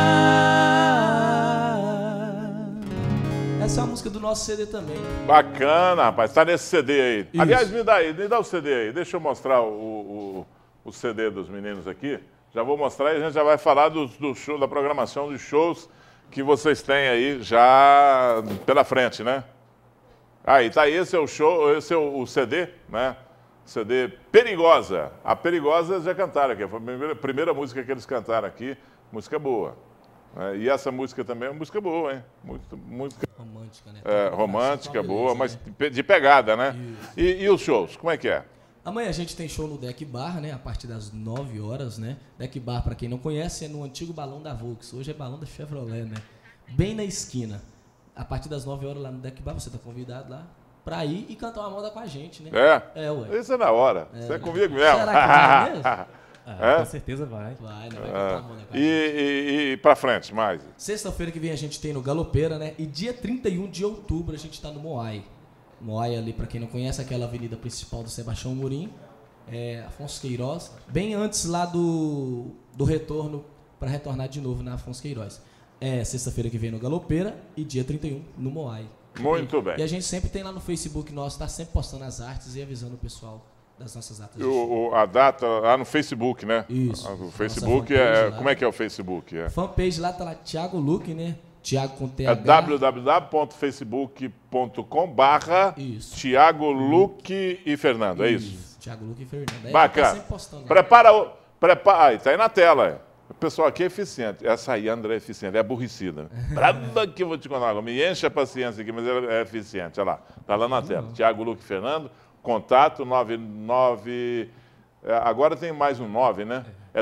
Essa é a música do nosso CD também. Bacana, rapaz. Tá nesse CD aí. Isso. Aliás, me dá o CD aí. Deixa eu mostrar o CD dos meninos aqui. Já vou mostrar e a gente já vai falar do show, da programação dos shows que vocês têm aí já pela frente, né? Aí, tá aí, esse é o show, esse é o CD, né? CD Perigosa. A Perigosa eles já cantaram aqui, foi a primeira música que eles cantaram aqui, música boa. E essa música também é uma música boa, hein? Música romântica, né? Romântica, boa, mas de pegada, né? E os shows, como é que é? Amanhã a gente tem show no Deck Bar, né? A partir das 9 horas, né? Deck Bar, para quem não conhece, é no antigo balão da Volks. Hoje é balão da Chevrolet, né? Bem na esquina. A partir das 9 horas lá no Deck Bar, você tá convidado lá pra ir e cantar uma moda com a gente, né? É, ué. Isso é na hora. Isso é comigo mesmo. Será que vai mesmo? Com certeza vai. Vai, né? Vai cantar uma moda com a gente. E pra frente, mais? Sexta-feira que vem a gente tem no Galopeira, né? E dia 31 de outubro a gente tá no Moai. Moai ali, pra quem não conhece, aquela avenida principal do Sebastião Murim. Afonso Queiroz, bem antes lá do retorno, para retornar de novo na Afonso Queiroz. Sexta-feira que vem no Galopeira e dia 31 no Moai. Muito bem. E a gente sempre tem lá no Facebook nosso, tá sempre postando as artes e avisando o pessoal das nossas datas. A data lá no Facebook, né? Isso. O Facebook como é que é o Facebook? Fanpage lá tá lá, Thiago Luque, né? Thiago com TH. É www.facebook.com/Thiago Luque e Fernando, é isso? Thiago Luque e Fernando. Bacana. Tá sempre postando. Prepara, aí, tá aí na tela. O pessoal aqui é eficiente. Essa aí, André, é eficiente, é aborrecida. Brava que eu vou te contar agora. Me enche a paciência aqui, mas ela é eficiente. Olha lá, tá lá na tela. Thiago Luque e Fernando, contato 99... agora tem mais um 9, né? É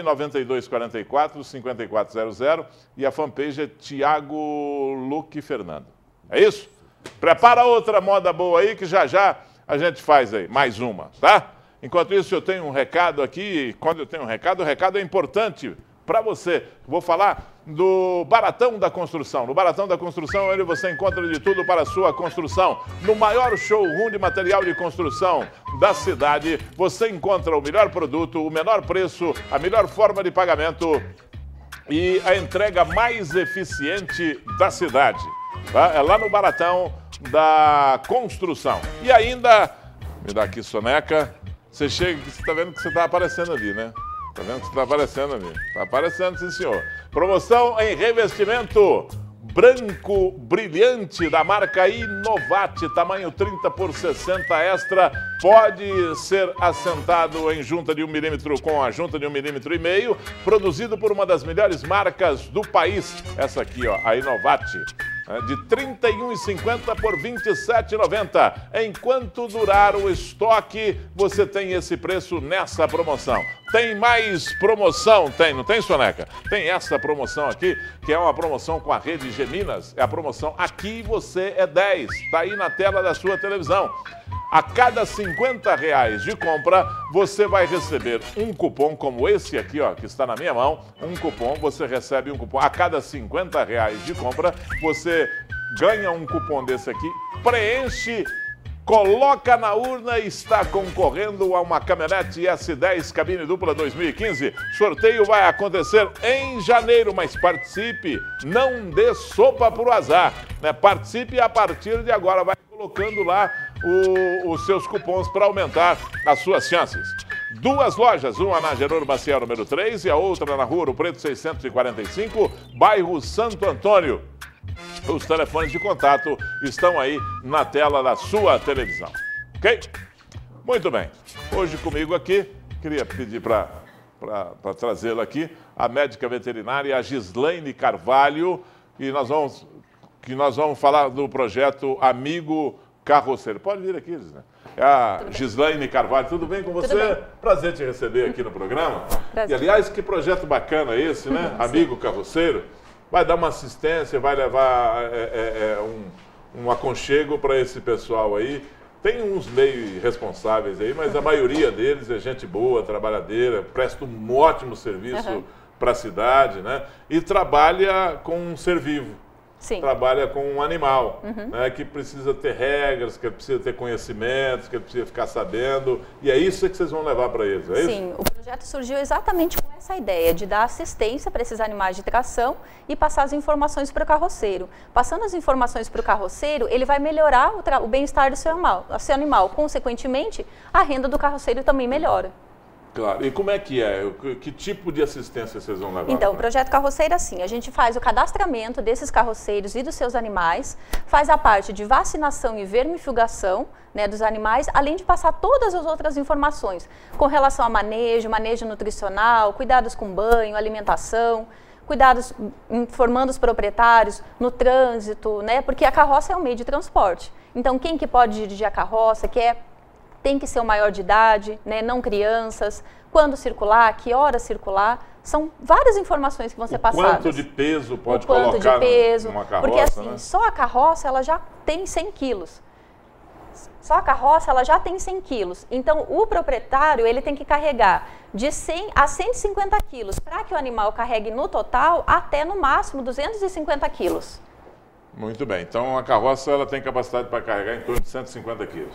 99244-5400 e a fanpage é Thiago Luque Fernando. É isso? Prepara outra moda boa aí que já já a gente faz aí. Mais uma, tá? Enquanto isso, eu tenho um recado aqui. Quando eu tenho um recado, o recado é importante para você. Vou falar do Baratão da Construção. No Baratão da Construção, onde você encontra de tudo para a sua construção. No maior showroom de material de construção da cidade, você encontra o melhor produto, o menor preço, a melhor forma de pagamento e a entrega mais eficiente da cidade. Tá? É lá no Baratão da Construção. E ainda, me dá aqui, soneca, Você chega, você está vendo que você está aparecendo ali, né? Está vendo que você está aparecendo ali. Está aparecendo, sim, senhor. Promoção em revestimento branco brilhante da marca Inovate, tamanho 30 por 60 extra, pode ser assentado em junta de 1 milímetro com a junta de 1,5 milímetro, produzido por uma das melhores marcas do país. Essa aqui, ó, a Inovate. De R$ 31,50 por R$ 27,90. Enquanto durar o estoque, você tem esse preço nessa promoção. Tem mais promoção? Tem, não tem, Soneca? Tem essa promoção aqui, que é uma promoção com a Rede Geminas. É a promoção Aqui Você é 10. Está aí na tela da sua televisão. A cada R$ 50 de compra, você vai receber um cupom como esse aqui, ó, que está na minha mão. Um cupom, você recebe um cupom. A cada R$ 50 de compra, você ganha um cupom desse aqui, preenche, coloca na urna e está concorrendo a uma caminhonete S10 cabine dupla 2015. Sorteio vai acontecer em janeiro, mas participe, não dê sopa pro azar, né? Participe e a partir de agora vai colocando lá os seus cupons para aumentar as suas chances. Duas lojas, uma na Gerônimo Maciel, número 3, e a outra na Rua Ouro Preto, 645, bairro Santo Antônio. Os telefones de contato estão aí na tela da sua televisão, ok? Muito bem. Hoje comigo aqui, queria pedir para trazê-la aqui, a médica veterinária Gislaine Carvalho, e nós vamos falar do projeto Amigo Carroceiro. Pode vir aqui, Gislaine. É a Gislaine Carvalho, tudo bem com você? Tudo bem. Prazer te receber aqui no programa. Prazer. E, aliás, que projeto bacana esse, né? Amigo Carroceiro. Vai dar uma assistência, vai levar um aconchego para esse pessoal aí. Tem uns meio responsáveis aí, mas a maioria deles é gente boa, trabalhadeira, presta um ótimo serviço para a cidade, né? E trabalha com um ser vivo. Sim. Trabalha com um animal, né, que precisa ter regras, que precisa ter conhecimentos, que precisa ficar sabendo. E é isso que vocês vão levar para eles, é isso? Sim, o projeto surgiu exatamente com essa ideia de dar assistência para esses animais de tração e passar as informações para o carroceiro. Passando as informações para o carroceiro, ele vai melhorar o bem-estar do seu animal. Consequentemente, a renda do carroceiro também melhora. Claro. E como é que é? Que tipo de assistência vocês vão levar? Então, o projeto Carroceiro é assim, a gente faz o cadastramento desses carroceiros e dos seus animais, faz a parte de vacinação e vermifugação, né, dos animais, além de passar todas as outras informações com relação a manejo nutricional, cuidados com banho, alimentação, cuidados informando os proprietários no trânsito, né, porque a carroça é um meio de transporte. Então, quem que pode dirigir a carroça, tem que ser o maior de idade, né, não crianças, quando circular, que hora circular, são várias informações que vão ser passadas. Quanto de peso pode colocar numa carroça? Porque assim, né? Só a carroça ela já tem 100 quilos. Só a carroça ela já tem 100 quilos. Então, o proprietário ele tem que carregar de 100 a 150 quilos para que o animal carregue no total até no máximo 250 quilos. Muito bem. Então, a carroça ela tem capacidade para carregar em torno de 150 quilos.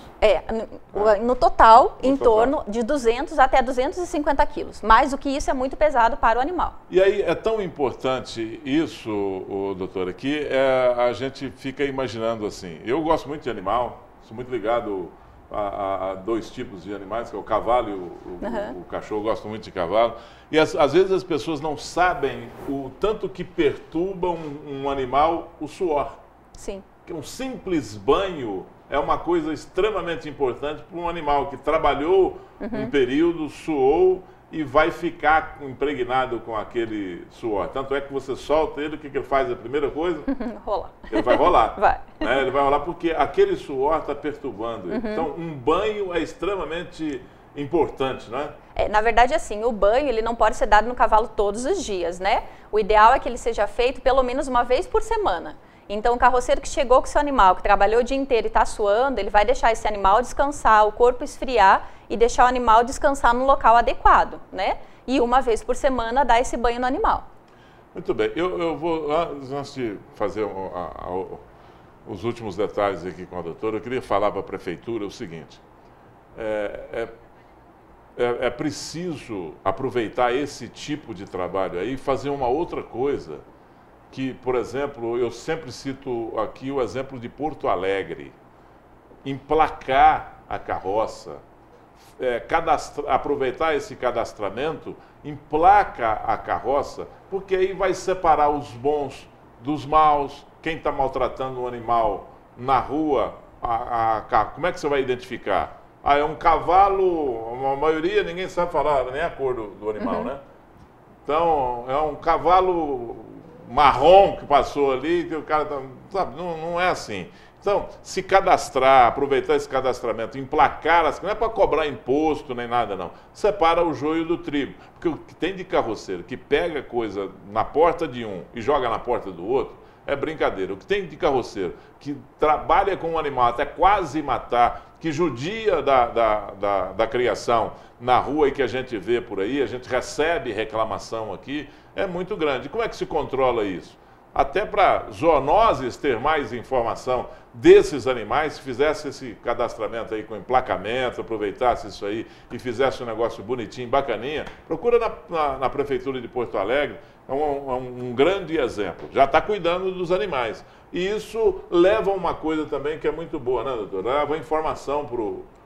No total, em torno de 200 até 250 quilos. Mais do que isso é muito pesado para o animal. E aí, é tão importante isso, doutora, que a gente fica imaginando assim. Eu gosto muito de animal, sou muito ligado a dois tipos de animais, que é o cavalo e o cachorro. Gosto muito de cavalo. E às vezes as pessoas não sabem o tanto que perturba um animal o suor. Sim. Que um simples banho é uma coisa extremamente importante para um animal que trabalhou um período, suou e vai ficar impregnado com aquele suor. Tanto é que você solta ele, o que ele faz? A primeira coisa? Rolar. Ele vai rolar. Vai. Né? Ele vai rolar porque aquele suor está perturbando ele. Então, um banho é extremamente importante, né? Na verdade, assim, o banho ele não pode ser dado no cavalo todos os dias, né? O ideal é que ele seja feito pelo menos uma vez por semana. Então, o carroceiro que chegou com o seu animal, que trabalhou o dia inteiro e está suando, ele vai deixar esse animal descansar, o corpo esfriar e deixar o animal descansar num local adequado, né? E uma vez por semana dar esse banho no animal. Muito bem. Eu vou, antes de fazer os últimos detalhes aqui com a doutora, eu queria falar para a prefeitura o seguinte. É preciso aproveitar esse tipo de trabalho aí e fazer uma outra coisa que, por exemplo, eu sempre cito aqui o exemplo de Porto Alegre. Emplacar a carroça, aproveitar esse cadastramento, emplaca a carroça, porque aí vai separar os bons dos maus, quem está maltratando um animal na rua, como é que você vai identificar? É um cavalo, a maioria ninguém sabe falar nem a cor do animal, né? Então, é um cavalo marrom que passou ali, que o cara sabe, não é assim. Então, se cadastrar, aproveitar esse cadastramento, emplacar, não é para cobrar imposto nem nada, não. Separa o joio do trigo. Porque o que tem de carroceiro que pega coisa na porta de um e joga na porta do outro, é brincadeira. O que tem de carroceiro que trabalha com um animal até quase matar, que judia da criação na rua e que a gente vê por aí, a gente recebe reclamação aqui, é muito grande. Como é que se controla isso? Até para zoonoses ter mais informação desses animais, se fizesse esse cadastramento aí com emplacamento, aproveitasse isso aí e fizesse um negócio bonitinho, bacaninha, procura na Prefeitura de Porto Alegre, é um grande exemplo. Já está cuidando dos animais. E isso leva a uma coisa também que é muito boa, né, doutora? Leva informação para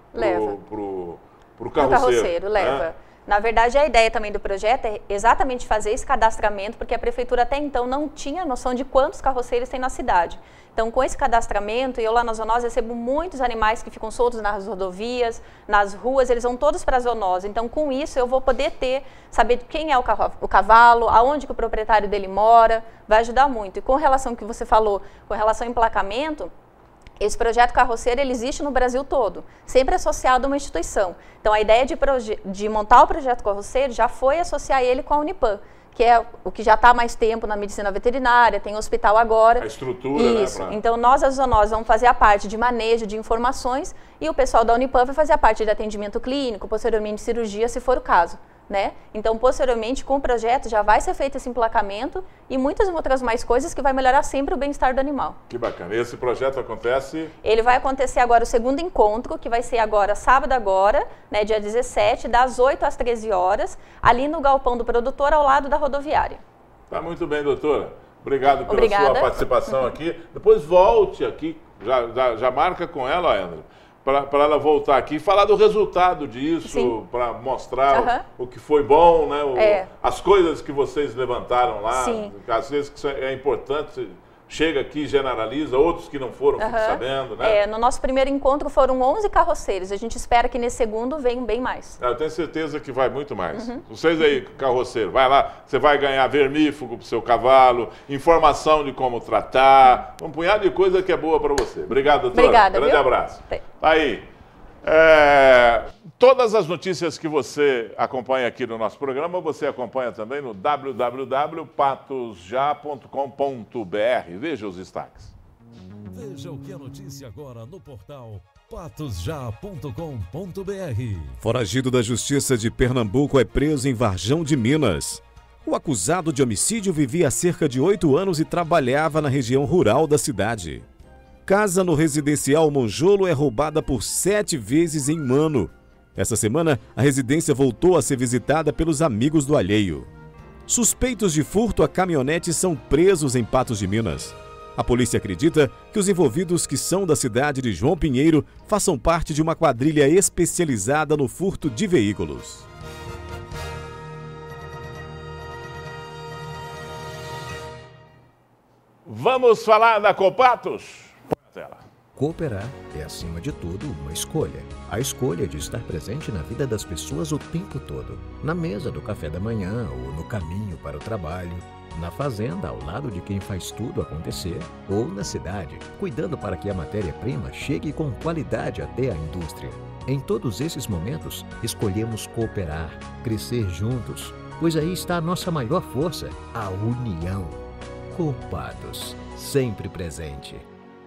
o carroceiro. Leva. Né? Na verdade, a ideia também do projeto é exatamente fazer esse cadastramento, porque a Prefeitura até então não tinha noção de quantos carroceiros tem na cidade. Então, com esse cadastramento, eu lá na zoonose recebo muitos animais que ficam soltos nas rodovias, nas ruas, eles vão todos para a zoonose. Então, com isso, eu vou poder saber quem é o cavalo, aonde que o proprietário dele mora, vai ajudar muito. E com relação ao que você falou, com relação ao emplacamento, esse projeto carroceiro ele existe no Brasil todo, sempre associado a uma instituição. Então, a ideia de montar o projeto carroceiro já foi associar ele com a Unipam, que é o que já está há mais tempo na medicina veterinária, tem hospital agora. A estrutura, isso. né? Então, nós, as zoonoses, vamos fazer a parte de manejo de informações e o pessoal da Unipam vai fazer a parte de atendimento clínico, posteriormente cirurgia, se for o caso. Né? Então, posteriormente, com o projeto, já vai ser feito esse emplacamento e muitas outras mais coisas que vai melhorar sempre o bem-estar do animal. Que bacana. E esse projeto acontece? Ele vai acontecer agora o segundo encontro, que vai ser agora, sábado agora, né, dia 17, das 8 às 13 horas, ali no galpão do produtor, ao lado da rodoviária. Tá muito bem, doutora. Obrigado pela sua participação aqui. Depois volte aqui, já marca com ela, André, para ela voltar aqui e falar do resultado disso, para mostrar o que foi bom, né? As coisas que vocês levantaram lá, às vezes que é importante, chega aqui e generaliza, outros que não foram, fiquem sabendo, né? No nosso primeiro encontro foram 11 carroceiros, a gente espera que nesse segundo venham bem mais. Eu tenho certeza que vai muito mais. Vocês aí, carroceiro, vai lá, você vai ganhar vermífugo para o seu cavalo, informação de como tratar, um punhado de coisa que é boa para você. Obrigado, doutora. Obrigada, grande abraço. Aí, todas as notícias que você acompanha aqui no nosso programa, você acompanha também no www.patosja.com.br. Veja os destaques. Veja o que é notícia agora no portal patosja.com.br. Foragido da Justiça de Pernambuco é preso em Varjão de Minas. O acusado de homicídio vivia há cerca de 8 anos e trabalhava na região rural da cidade. Casa no residencial Monjolo é roubada por 7 vezes em um ano. Essa semana, a residência voltou a ser visitada pelos amigos do alheio. Suspeitos de furto a caminhonete são presos em Patos de Minas. A polícia acredita que os envolvidos, que são da cidade de João Pinheiro, façam parte de uma quadrilha especializada no furto de veículos. Vamos falar da Copatos? Cooperar é, acima de tudo, uma escolha. A escolha de estar presente na vida das pessoas o tempo todo. Na mesa do café da manhã ou no caminho para o trabalho. Na fazenda, ao lado de quem faz tudo acontecer. Ou na cidade, cuidando para que a matéria-prima chegue com qualidade até a indústria. Em todos esses momentos, escolhemos cooperar, crescer juntos. Pois aí está a nossa maior força, a união. Copatos, sempre presente.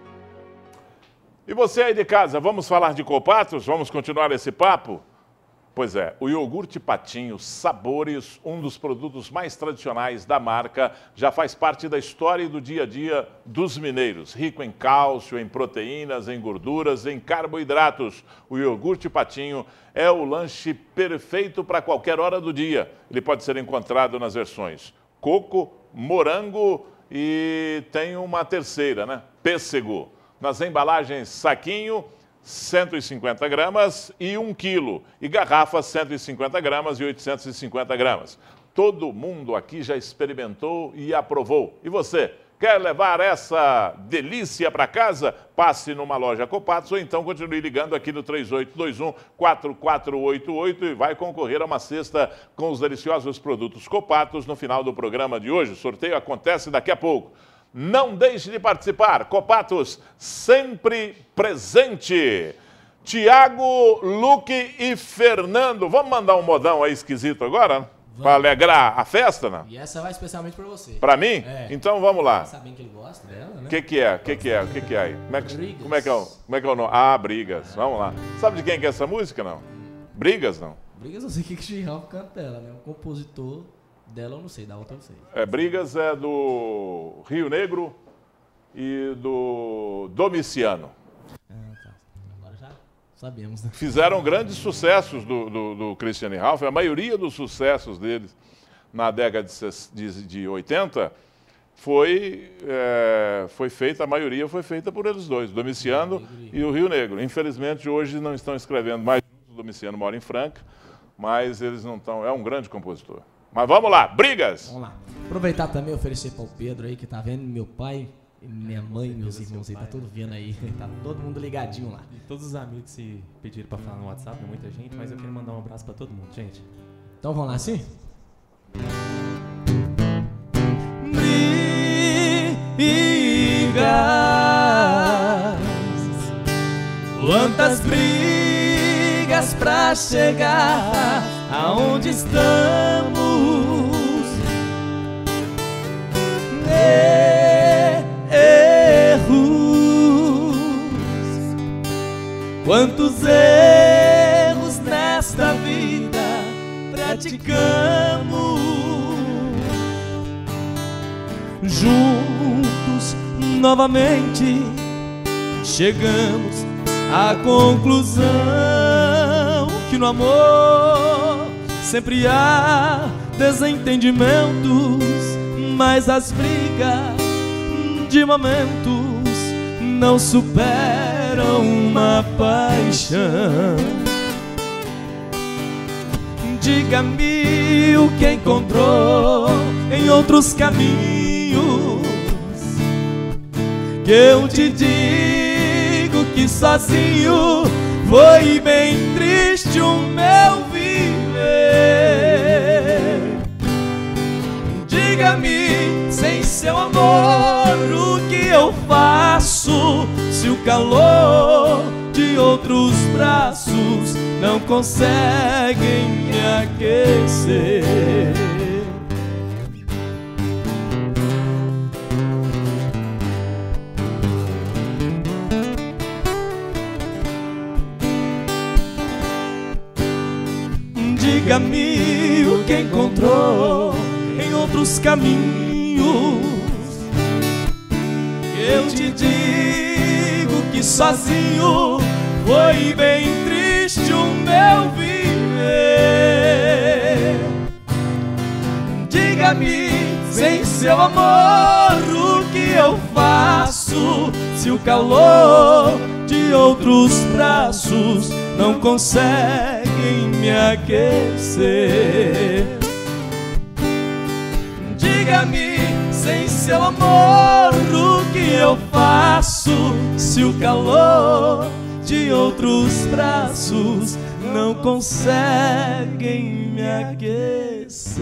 E você aí de casa, vamos falar de Copatos? Vamos continuar esse papo? Pois é, o iogurte Patinho Sabores, um dos produtos mais tradicionais da marca, já faz parte da história e do dia a dia dos mineiros. Rico em cálcio, em proteínas, em gorduras, em carboidratos. O iogurte Patinho é o lanche perfeito para qualquer hora do dia. Ele pode ser encontrado nas versões coco, morango e tem uma terceira, né? Pêssego. Nas embalagens saquinho, 150 gramas e 1 quilo. E garrafas 150 gramas e 850 gramas. Todo mundo aqui já experimentou e aprovou. E você? Quer levar essa delícia para casa? Passe numa loja Copatos ou então continue ligando aqui no 3821-4488 e vai concorrer a uma cesta com os deliciosos produtos Copatos no final do programa de hoje. O sorteio acontece daqui a pouco. Não deixe de participar. Copatos sempre presente. Tiago, Luque e Fernando. Vamos mandar um modão aí esquisito agora? Para alegrar a festa, né? E essa vai especialmente para você. Para mim? É. Então vamos lá. Sabem que ele gosta dela, né? O que é? O que é aí? Como é que é o nome? Ah, Brigas. Vamos lá. Sabe de quem que é essa música, não? Brigas, não? Brigas eu sei que Christian Ralph canta dela, né? O compositor dela eu não sei, da outra eu não sei. Brigas é do Rio Negro e do Domiciano. Agora já sabemos, né? Fizeram grandes sucessos do Christian Ralph. A maioria dos sucessos deles na década de 80 foi feita, a maioria foi feita por eles dois, o Domiciano e o Rio Negro. Infelizmente, hoje não estão escrevendo mais. O Domiciano mora em Franca, mas eles não estão. É um grande compositor. Mas vamos lá, Brigas! Vamos lá. Aproveitar também e oferecer para o Pedro aí, que tá vendo, meu pai, minha mãe, meus irmãos aí, tá todo vendo aí. Tá todo mundo ligadinho lá. E todos os amigos se pediram para falar no WhatsApp, muita gente, mas eu quero mandar um abraço para todo mundo, gente. Então vamos lá, sim? Brigas, quantas brigas pra chegar aonde estamos, erros, quantos erros nesta vida praticamos, juntos novamente chegamos à conclusão que no amor sempre há desentendimentos, mas as brigas de momentos não superam uma paixão. Diga-me o que encontrou em outros caminhos, que eu te digo que sozinho foi bem triste o meu viver. Diga-me, sem seu amor, o que eu faço, se o calor de outros braços não conseguem me aquecer. Diga-me o que encontrou em outros caminhos, eu te digo que sozinho foi bem triste o meu viver. Diga-me, sem seu amor, o que eu faço, se o calor de outros braços não conseguem me aquecer. Diga-me, sem seu amor, o que eu faço, se o calor de outros braços não conseguem me aquecer.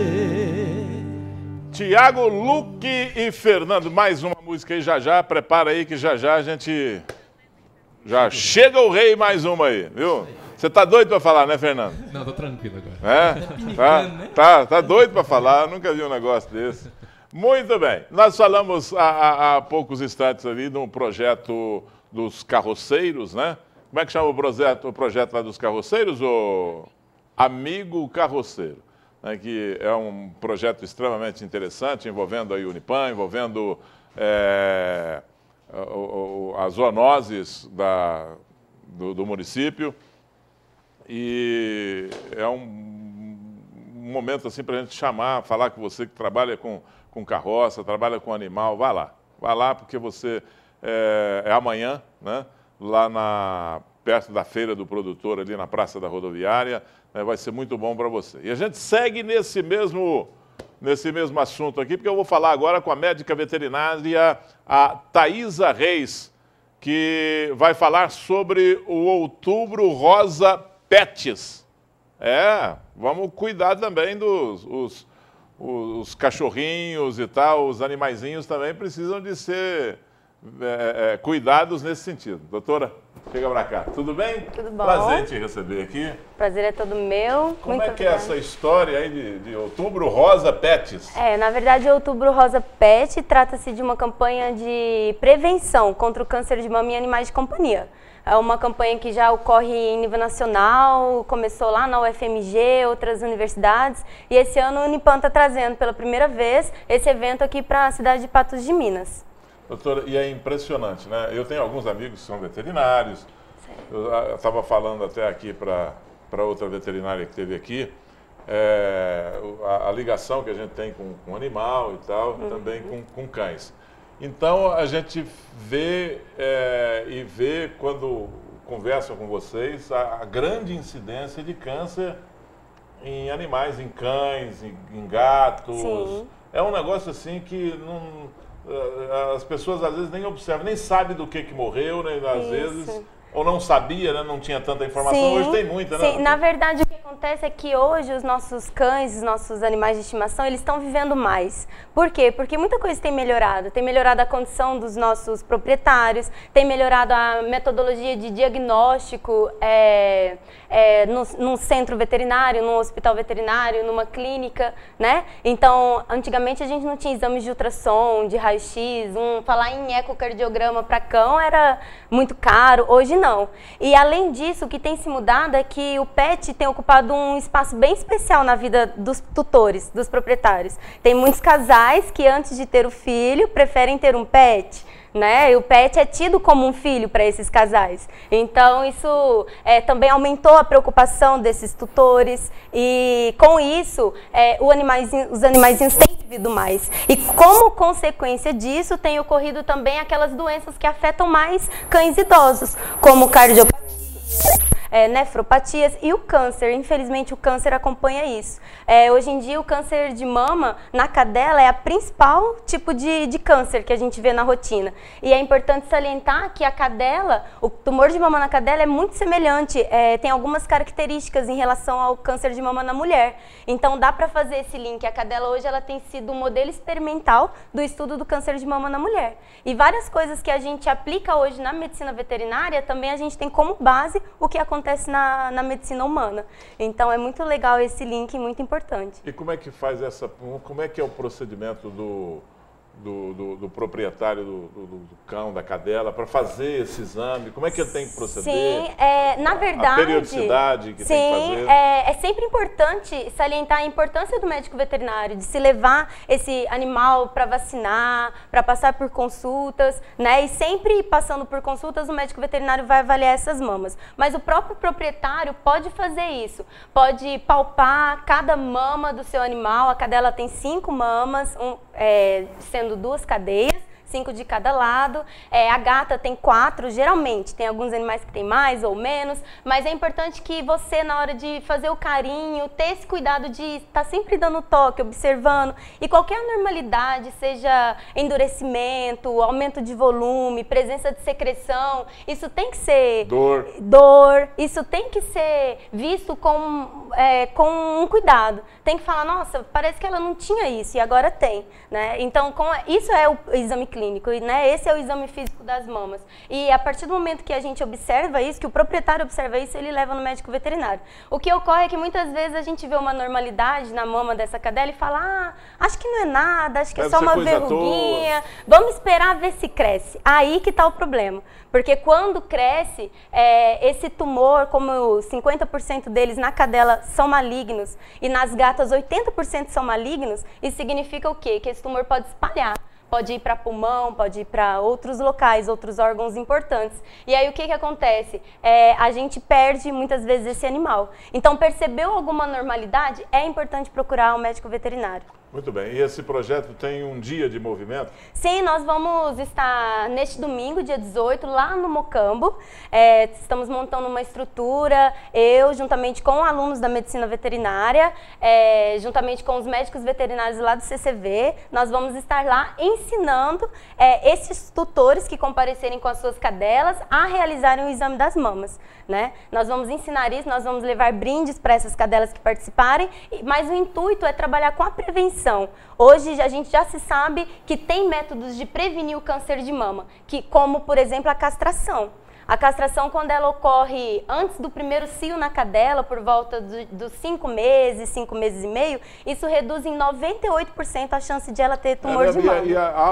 Tiago, Luque e Fernando, mais uma música aí já, prepara aí que já a gente... Já chega o rei, mais uma aí, viu? Você tá doido pra falar, né, Fernando? Não, tô tranquilo agora. Tá doido pra falar, eu nunca vi um negócio desse. Muito bem, nós falamos há poucos instantes ali no projeto dos carroceiros, né? Como é que chama o projeto lá dos carroceiros? O Amigo Carroceiro, né? Que é um projeto extremamente interessante, envolvendo a Unipam, envolvendo as zoonoses do município. E é um momento assim para a gente chamar, falar com você que trabalha com carroça, trabalha com animal, vá lá porque você é amanhã, né? lá perto da feira do produtor, ali na Praça da Rodoviária. Vai ser muito bom para você. E a gente segue nesse mesmo assunto aqui, porque eu vou falar agora com a médica veterinária, a Thaisa Reis, que vai falar sobre o Outubro Rosa Pets. Vamos cuidar também os cachorrinhos e tal, os animaizinhos também precisam de ser cuidados nesse sentido. Doutora, chega pra cá. Tudo bem? Tudo bom. Prazer em te receber aqui. Prazer é todo meu. Como é que é essa história aí de Outubro Rosa Pets? Na verdade, o Outubro Rosa Pet trata-se de uma campanha de prevenção contra o câncer de mama em animais de companhia. É uma campanha que já ocorre em nível nacional, começou lá na UFMG, outras universidades, e esse ano o Unipan está trazendo pela primeira vez esse evento aqui para a cidade de Patos de Minas. Doutora, e é impressionante, né? Eu tenho alguns amigos que são veterinários, eu estava falando até aqui para outra veterinária que esteve aqui, a ligação que a gente tem com o animal e tal, também com cães. Então, a gente vê quando conversam com vocês, a grande incidência de câncer em animais, em cães, em gatos. Sim. É um negócio assim que as pessoas às vezes nem observam, nem sabem do que morreu, né? Às vezes, ou não sabia, né? Não tinha tanta informação. Sim, hoje tem muita, né? Sim, na verdade o que acontece é que hoje os nossos cães, os nossos animais de estimação, eles estão vivendo mais. Por quê? Porque muita coisa tem melhorado a condição dos nossos proprietários, tem melhorado a metodologia de diagnóstico num centro veterinário, num hospital veterinário, numa clínica, né? Então, antigamente a gente não tinha exames de ultrassom, de raio-x, falar em ecocardiograma para cão era muito caro, hoje não. E além disso, o que tem se mudado é que o pet tem ocupado um espaço bem especial na vida dos tutores, dos proprietários. Tem muitos casais que antes de ter o filho preferem ter um pet, né? E o pet é tido como um filho para esses casais. Então isso também aumentou a preocupação desses tutores e com isso os animaizinhos têm vivido mais. E como consequência disso tem ocorrido também aquelas doenças que afetam mais cães idosos, como cardiopatia, nefropatias e o câncer. Infelizmente o câncer acompanha isso. Hoje em dia o câncer de mama na cadela é a principal tipo de câncer que a gente vê na rotina. E é importante salientar que a cadela, o tumor de mama na cadela é muito semelhante, tem algumas características em relação ao câncer de mama na mulher. Então dá para fazer esse link. A cadela hoje ela tem sido um modelo experimental do estudo do câncer de mama na mulher. E várias coisas que a gente aplica hoje na medicina veterinária também a gente tem como base o que acontece na medicina humana. Então é muito legal esse link, muito importante. E como é que faz como é que é o procedimento do proprietário do cão, da cadela, para fazer esse exame? Como é que ele tem que proceder? Sim, na verdade... A periodicidade que tem que fazer? É sempre importante salientar a importância do médico veterinário, de se levar esse animal para vacinar, para passar por consultas, né? E sempre passando por consultas, o médico veterinário vai avaliar essas mamas. Mas o próprio proprietário pode fazer isso, pode palpar cada mama do seu animal. A cadela tem 5 mamas, sendo 2 cadeias, 5 de cada lado. A gata tem 4, geralmente. Tem alguns animais que tem mais ou menos, mas é importante que você, na hora de fazer o carinho, ter esse cuidado de estar sempre dando toque, observando. E qualquer anormalidade, seja endurecimento, aumento de volume, presença de secreção, isso tem que ser... Dor. Isso tem que ser visto com um cuidado. Tem que falar, nossa, parece que ela não tinha isso e agora tem, né? Então, isso é o exame clínico, né? Esse é o exame físico das mamas. E a partir do momento que a gente observa isso, que o proprietário observa isso, ele leva no médico veterinário. O que ocorre é que muitas vezes a gente vê uma normalidade na mama dessa cadela e fala, acho que não é nada, acho que é só uma verruguinha, vamos esperar ver se cresce. Aí que está o problema. Porque quando cresce, esse tumor, como 50% deles na cadela são malignos e nas gatas 80% são malignos, isso significa o quê? Que esse tumor pode espalhar. Pode ir para pulmão, pode ir para outros locais, outros órgãos importantes. E aí o que acontece? A gente perde muitas vezes esse animal. Então percebeu alguma anormalidade? É importante procurar um médico veterinário. Muito bem. E esse projeto tem um dia de movimento? Sim, nós vamos estar neste domingo, dia 18, lá no Mocambo. Estamos montando uma estrutura, eu, juntamente com alunos da medicina veterinária, juntamente com os médicos veterinários lá do CCV, nós vamos estar lá ensinando esses tutores que comparecerem com as suas cadelas a realizarem o exame das mamas, né? Nós vamos ensinar isso, nós vamos levar brindes para essas cadelas que participarem, mas o intuito é trabalhar com a prevenção. Hoje a gente já se sabe que tem métodos de prevenir o câncer de mama, como por exemplo a castração. A castração, quando ela ocorre antes do primeiro cio na cadela, por volta dos 5 meses, 5 meses e meio, isso reduz em 98% a chance de ela ter tumor de mama. E há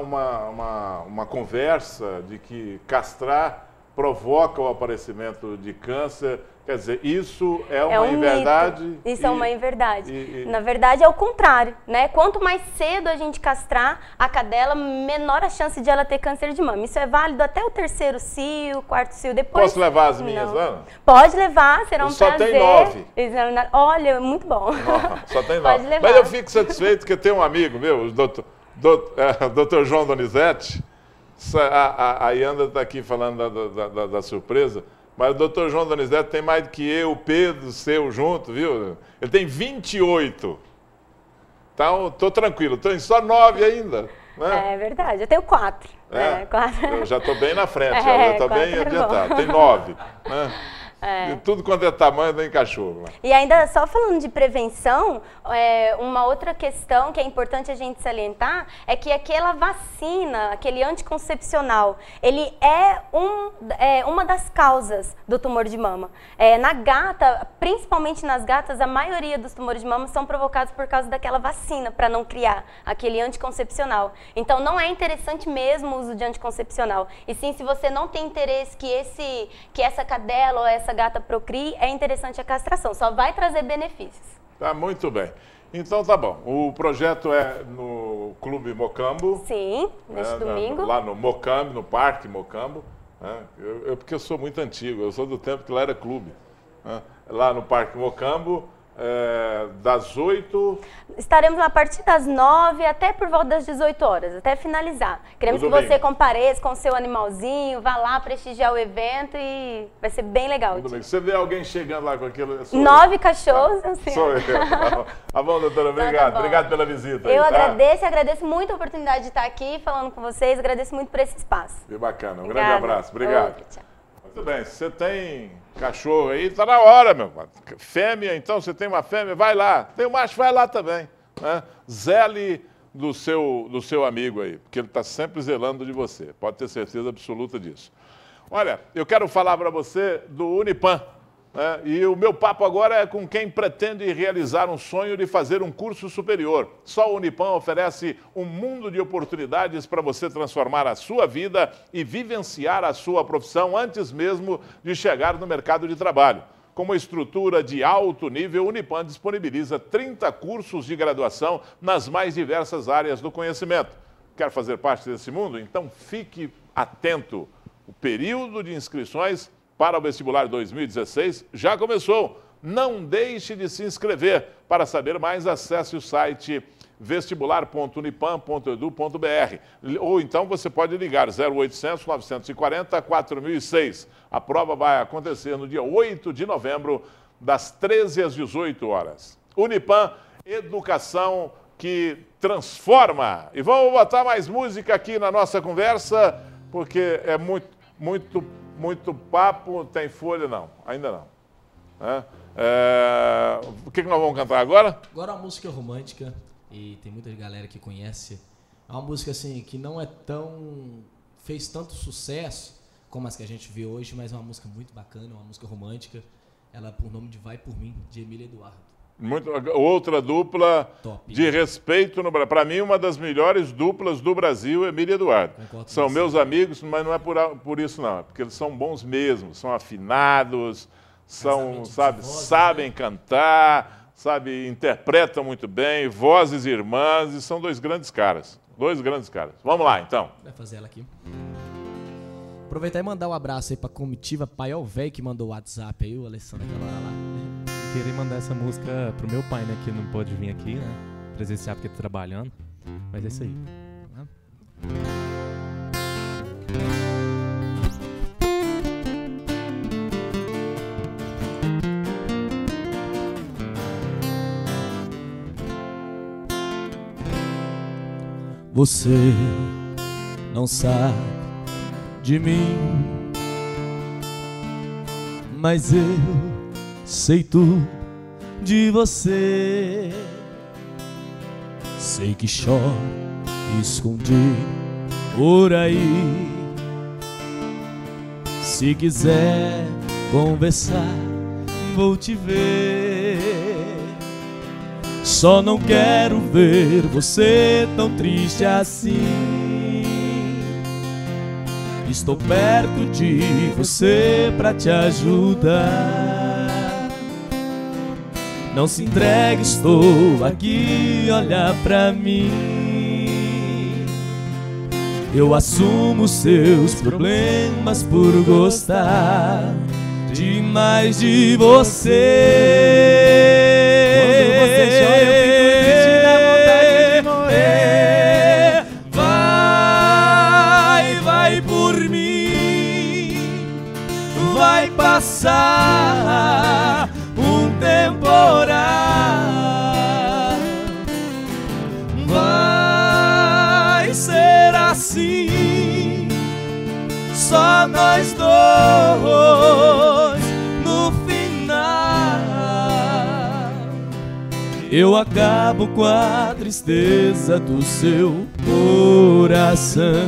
uma conversa de que castrar provoca o aparecimento de câncer. Quer dizer, isso é uma inverdade? Isso é uma inverdade. Na verdade, é o contrário, né? Quanto mais cedo a gente castrar a cadela, menor a chance de ela ter câncer de mama. Isso é válido até o 3º cio, 4º cio. Depois... Posso levar as minhas, Ana? Pode levar, será um prazer. Só tem 9. Olha, muito bom. Só tem 9. Pode levar. Mas eu fico satisfeito porque tem um amigo meu, o Dr. João Donizete. A Yanda está aqui falando da surpresa. Mas o doutor João Donizete tem mais do que eu, o Pedro, seu junto, viu? Ele tem 28. Então, estou tranquilo. Estou em só 9 ainda. Né? É verdade. Eu tenho 4. 4. Eu já estou bem na frente. Já estou bem adiantado. Tem 9. Né? De tudo quanto é tamanho, tem cachorro. Né? E ainda só falando de prevenção, uma outra questão que é importante a gente salientar é que aquela vacina, aquele anticoncepcional, ele é uma das causas do tumor de mama. Na gata, principalmente nas gatas, a maioria dos tumores de mama são provocados por causa daquela vacina, para não criar aquele anticoncepcional. Então não é interessante mesmo o uso de anticoncepcional. E sim, se você não tem interesse que essa cadela ou essa gata procrie, é interessante a castração, só vai trazer benefícios. Tá, muito bem. Então tá bom. O projeto é no Clube Mocambo. Sim, neste domingo. Lá no Mocambo, no Parque Mocambo. Porque eu sou muito antigo, eu sou do tempo que lá era clube. Lá no Parque Mocambo, das 8... Estaremos lá a partir das 9 até por volta das 18 horas, até finalizar. Queremos que você compareça com o seu animalzinho, vá lá prestigiar o evento e vai ser bem legal. Você vê alguém chegando lá com aquilo... 9 cachorros. Assim. Sou eu. Tá bom, doutora, obrigado. Obrigado pela visita. Eu agradeço muito a oportunidade de estar aqui falando com vocês, agradeço muito por esse espaço. Que bacana, um grande abraço. Obrigado. Muito bem, você tem cachorro aí, tá na hora, meu. Fêmea, então, você tem uma fêmea, vai lá. Tem um macho, vai lá também. Né? Zele do seu amigo aí, porque ele está sempre zelando de você. Pode ter certeza absoluta disso. Olha, eu quero falar para você do Unipam. Né? E o meu papo agora é com quem pretende realizar um sonho de fazer um curso superior. Só o Unipam oferece um mundo de oportunidades para você transformar a sua vida e vivenciar a sua profissão antes mesmo de chegar no mercado de trabalho. Com uma estrutura de alto nível, o Unipam disponibiliza 30 cursos de graduação nas mais diversas áreas do conhecimento. Quer fazer parte desse mundo? Então fique atento. O período de inscrições para o vestibular 2016 já começou. Não deixe de se inscrever. Para saber mais, acesse o site vestibular.unipam.edu.br ou então você pode ligar 0800 940 4006. A prova vai acontecer no dia 8 de novembro, das 13 às 18 horas. Unipam, educação que transforma. E vamos botar mais música aqui na nossa conversa, porque é muito papo. Tem folha? Não, ainda não. O que nós vamos cantar agora? Agora uma música romântica, e tem muita galera que conhece. É uma música assim que não é fez tanto sucesso como as que a gente vê hoje, mas é uma música muito bacana, uma música romântica. Ela é por nome de Vai Por Mim, de Emília Eduardo. Outra dupla top, de respeito no Brasil. Para mim, uma das melhores duplas do Brasil é Emília Eduardo. São meus amigos, mas não é por isso não. É porque eles são bons mesmo, são afinados, sabem cantar, interpretam muito bem, vozes irmãs, e são dois grandes caras. Vamos lá, então. Vai fazer ela aqui. Aproveitar e mandar um abraço aí pra comitiva Paiol Velho, que mandou o WhatsApp aí, o Alessandro aquela hora lá. Queria mandar essa música pro meu pai, né, que não pôde vir aqui, né? presenciar porque tá trabalhando. Mas é isso aí. Né? Você não sabe de mim, mas eu sei tudo de você. Sei que chora escondido por aí. Se quiser conversar, vou te ver. Só não quero ver você tão triste assim. Estou perto de você pra te ajudar. Não se entregue, estou aqui, olha pra mim. Eu assumo seus problemas por gostar demais de você. Quando você chora, eu fico triste, dá vontade de morrer. Vai por mim. Vai passar um temporal. Vai ser assim, só nós dois no final. Eu acabo com a tristeza do seu coração.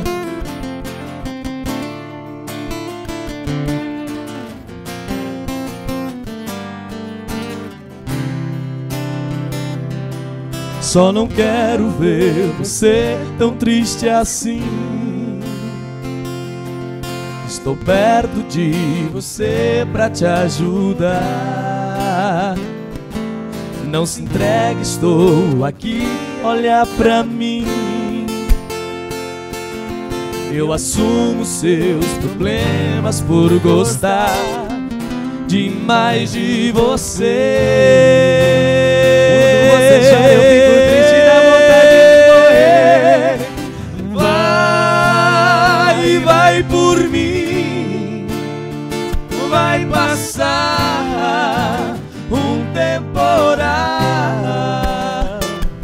Só não quero ver você tão triste assim. Estou perto de você pra te ajudar. Não se entregue, estou aqui, olha pra mim. Eu assumo seus problemas por gostar demais de você. Quando você chora, eu fico triste, dá vontade de morrer. Vai por mim. Vai passar um temporal.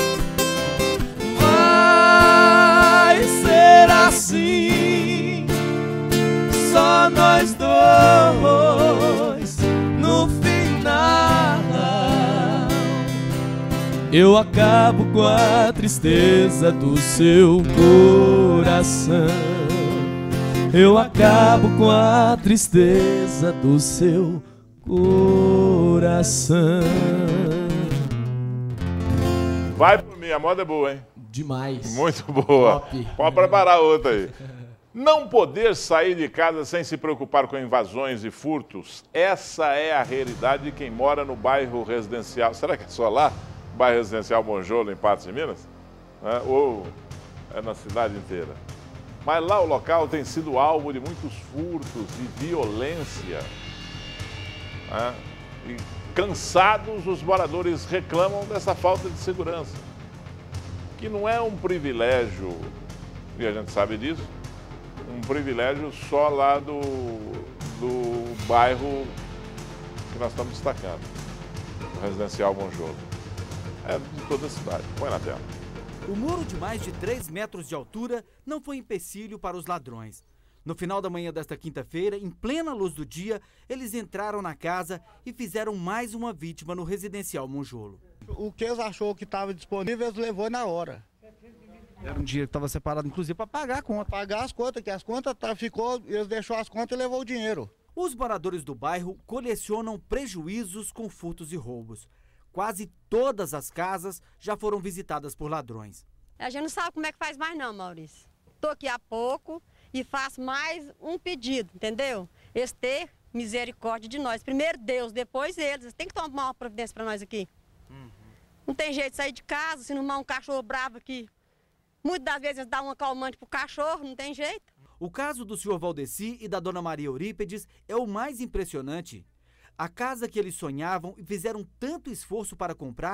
Vai ser assim, só nós dois no final. Eu acabo com a tristeza do seu coração. Eu acabo com a tristeza do seu coração. Vai por mim, a moda é boa, hein? Demais. Muito boa. Top. Pode preparar outra aí. Não poder sair de casa sem se preocupar com invasões e furtos, essa é a realidade de quem mora no bairro residencial. Será que é só lá? Bairro residencial Monjolo, em Patos de Minas? Ou é na cidade inteira? Mas lá o local tem sido alvo de muitos furtos e violência. E cansados, os moradores reclamam dessa falta de segurança, que não é um privilégio, e a gente sabe disso, um privilégio só lá do bairro que nós estamos destacando, o residencial Monjolo. É de toda a cidade. Põe na tela. O muro de mais de 3 metros de altura não foi empecilho para os ladrões. No final da manhã desta quinta-feira, em plena luz do dia, eles entraram na casa e fizeram mais uma vítima no residencial Monjolo. O que eles achou que estava disponível, eles levou na hora. Era um dinheiro que estava separado, inclusive, para pagar a conta. Pagar as contas, que as contas ficou, eles deixou as contas e levou o dinheiro. Os moradores do bairro colecionam prejuízos com furtos e roubos. Quase todas as casas já foram visitadas por ladrões. A gente não sabe como é que faz mais não, Maurício. Estou aqui há pouco e faço mais um pedido, entendeu? Eles ter misericórdia de nós. Primeiro Deus, depois eles. Tem que tomar uma providência para nós aqui. Não tem jeito de sair de casa, se não arrumar um cachorro bravo aqui. Muitas das vezes dá um acalmante pro cachorro, não tem jeito. O caso do senhor Valdeci e da dona Maria Eurípedes é o mais impressionante. A casa que eles sonhavam e fizeram tanto esforço para comprar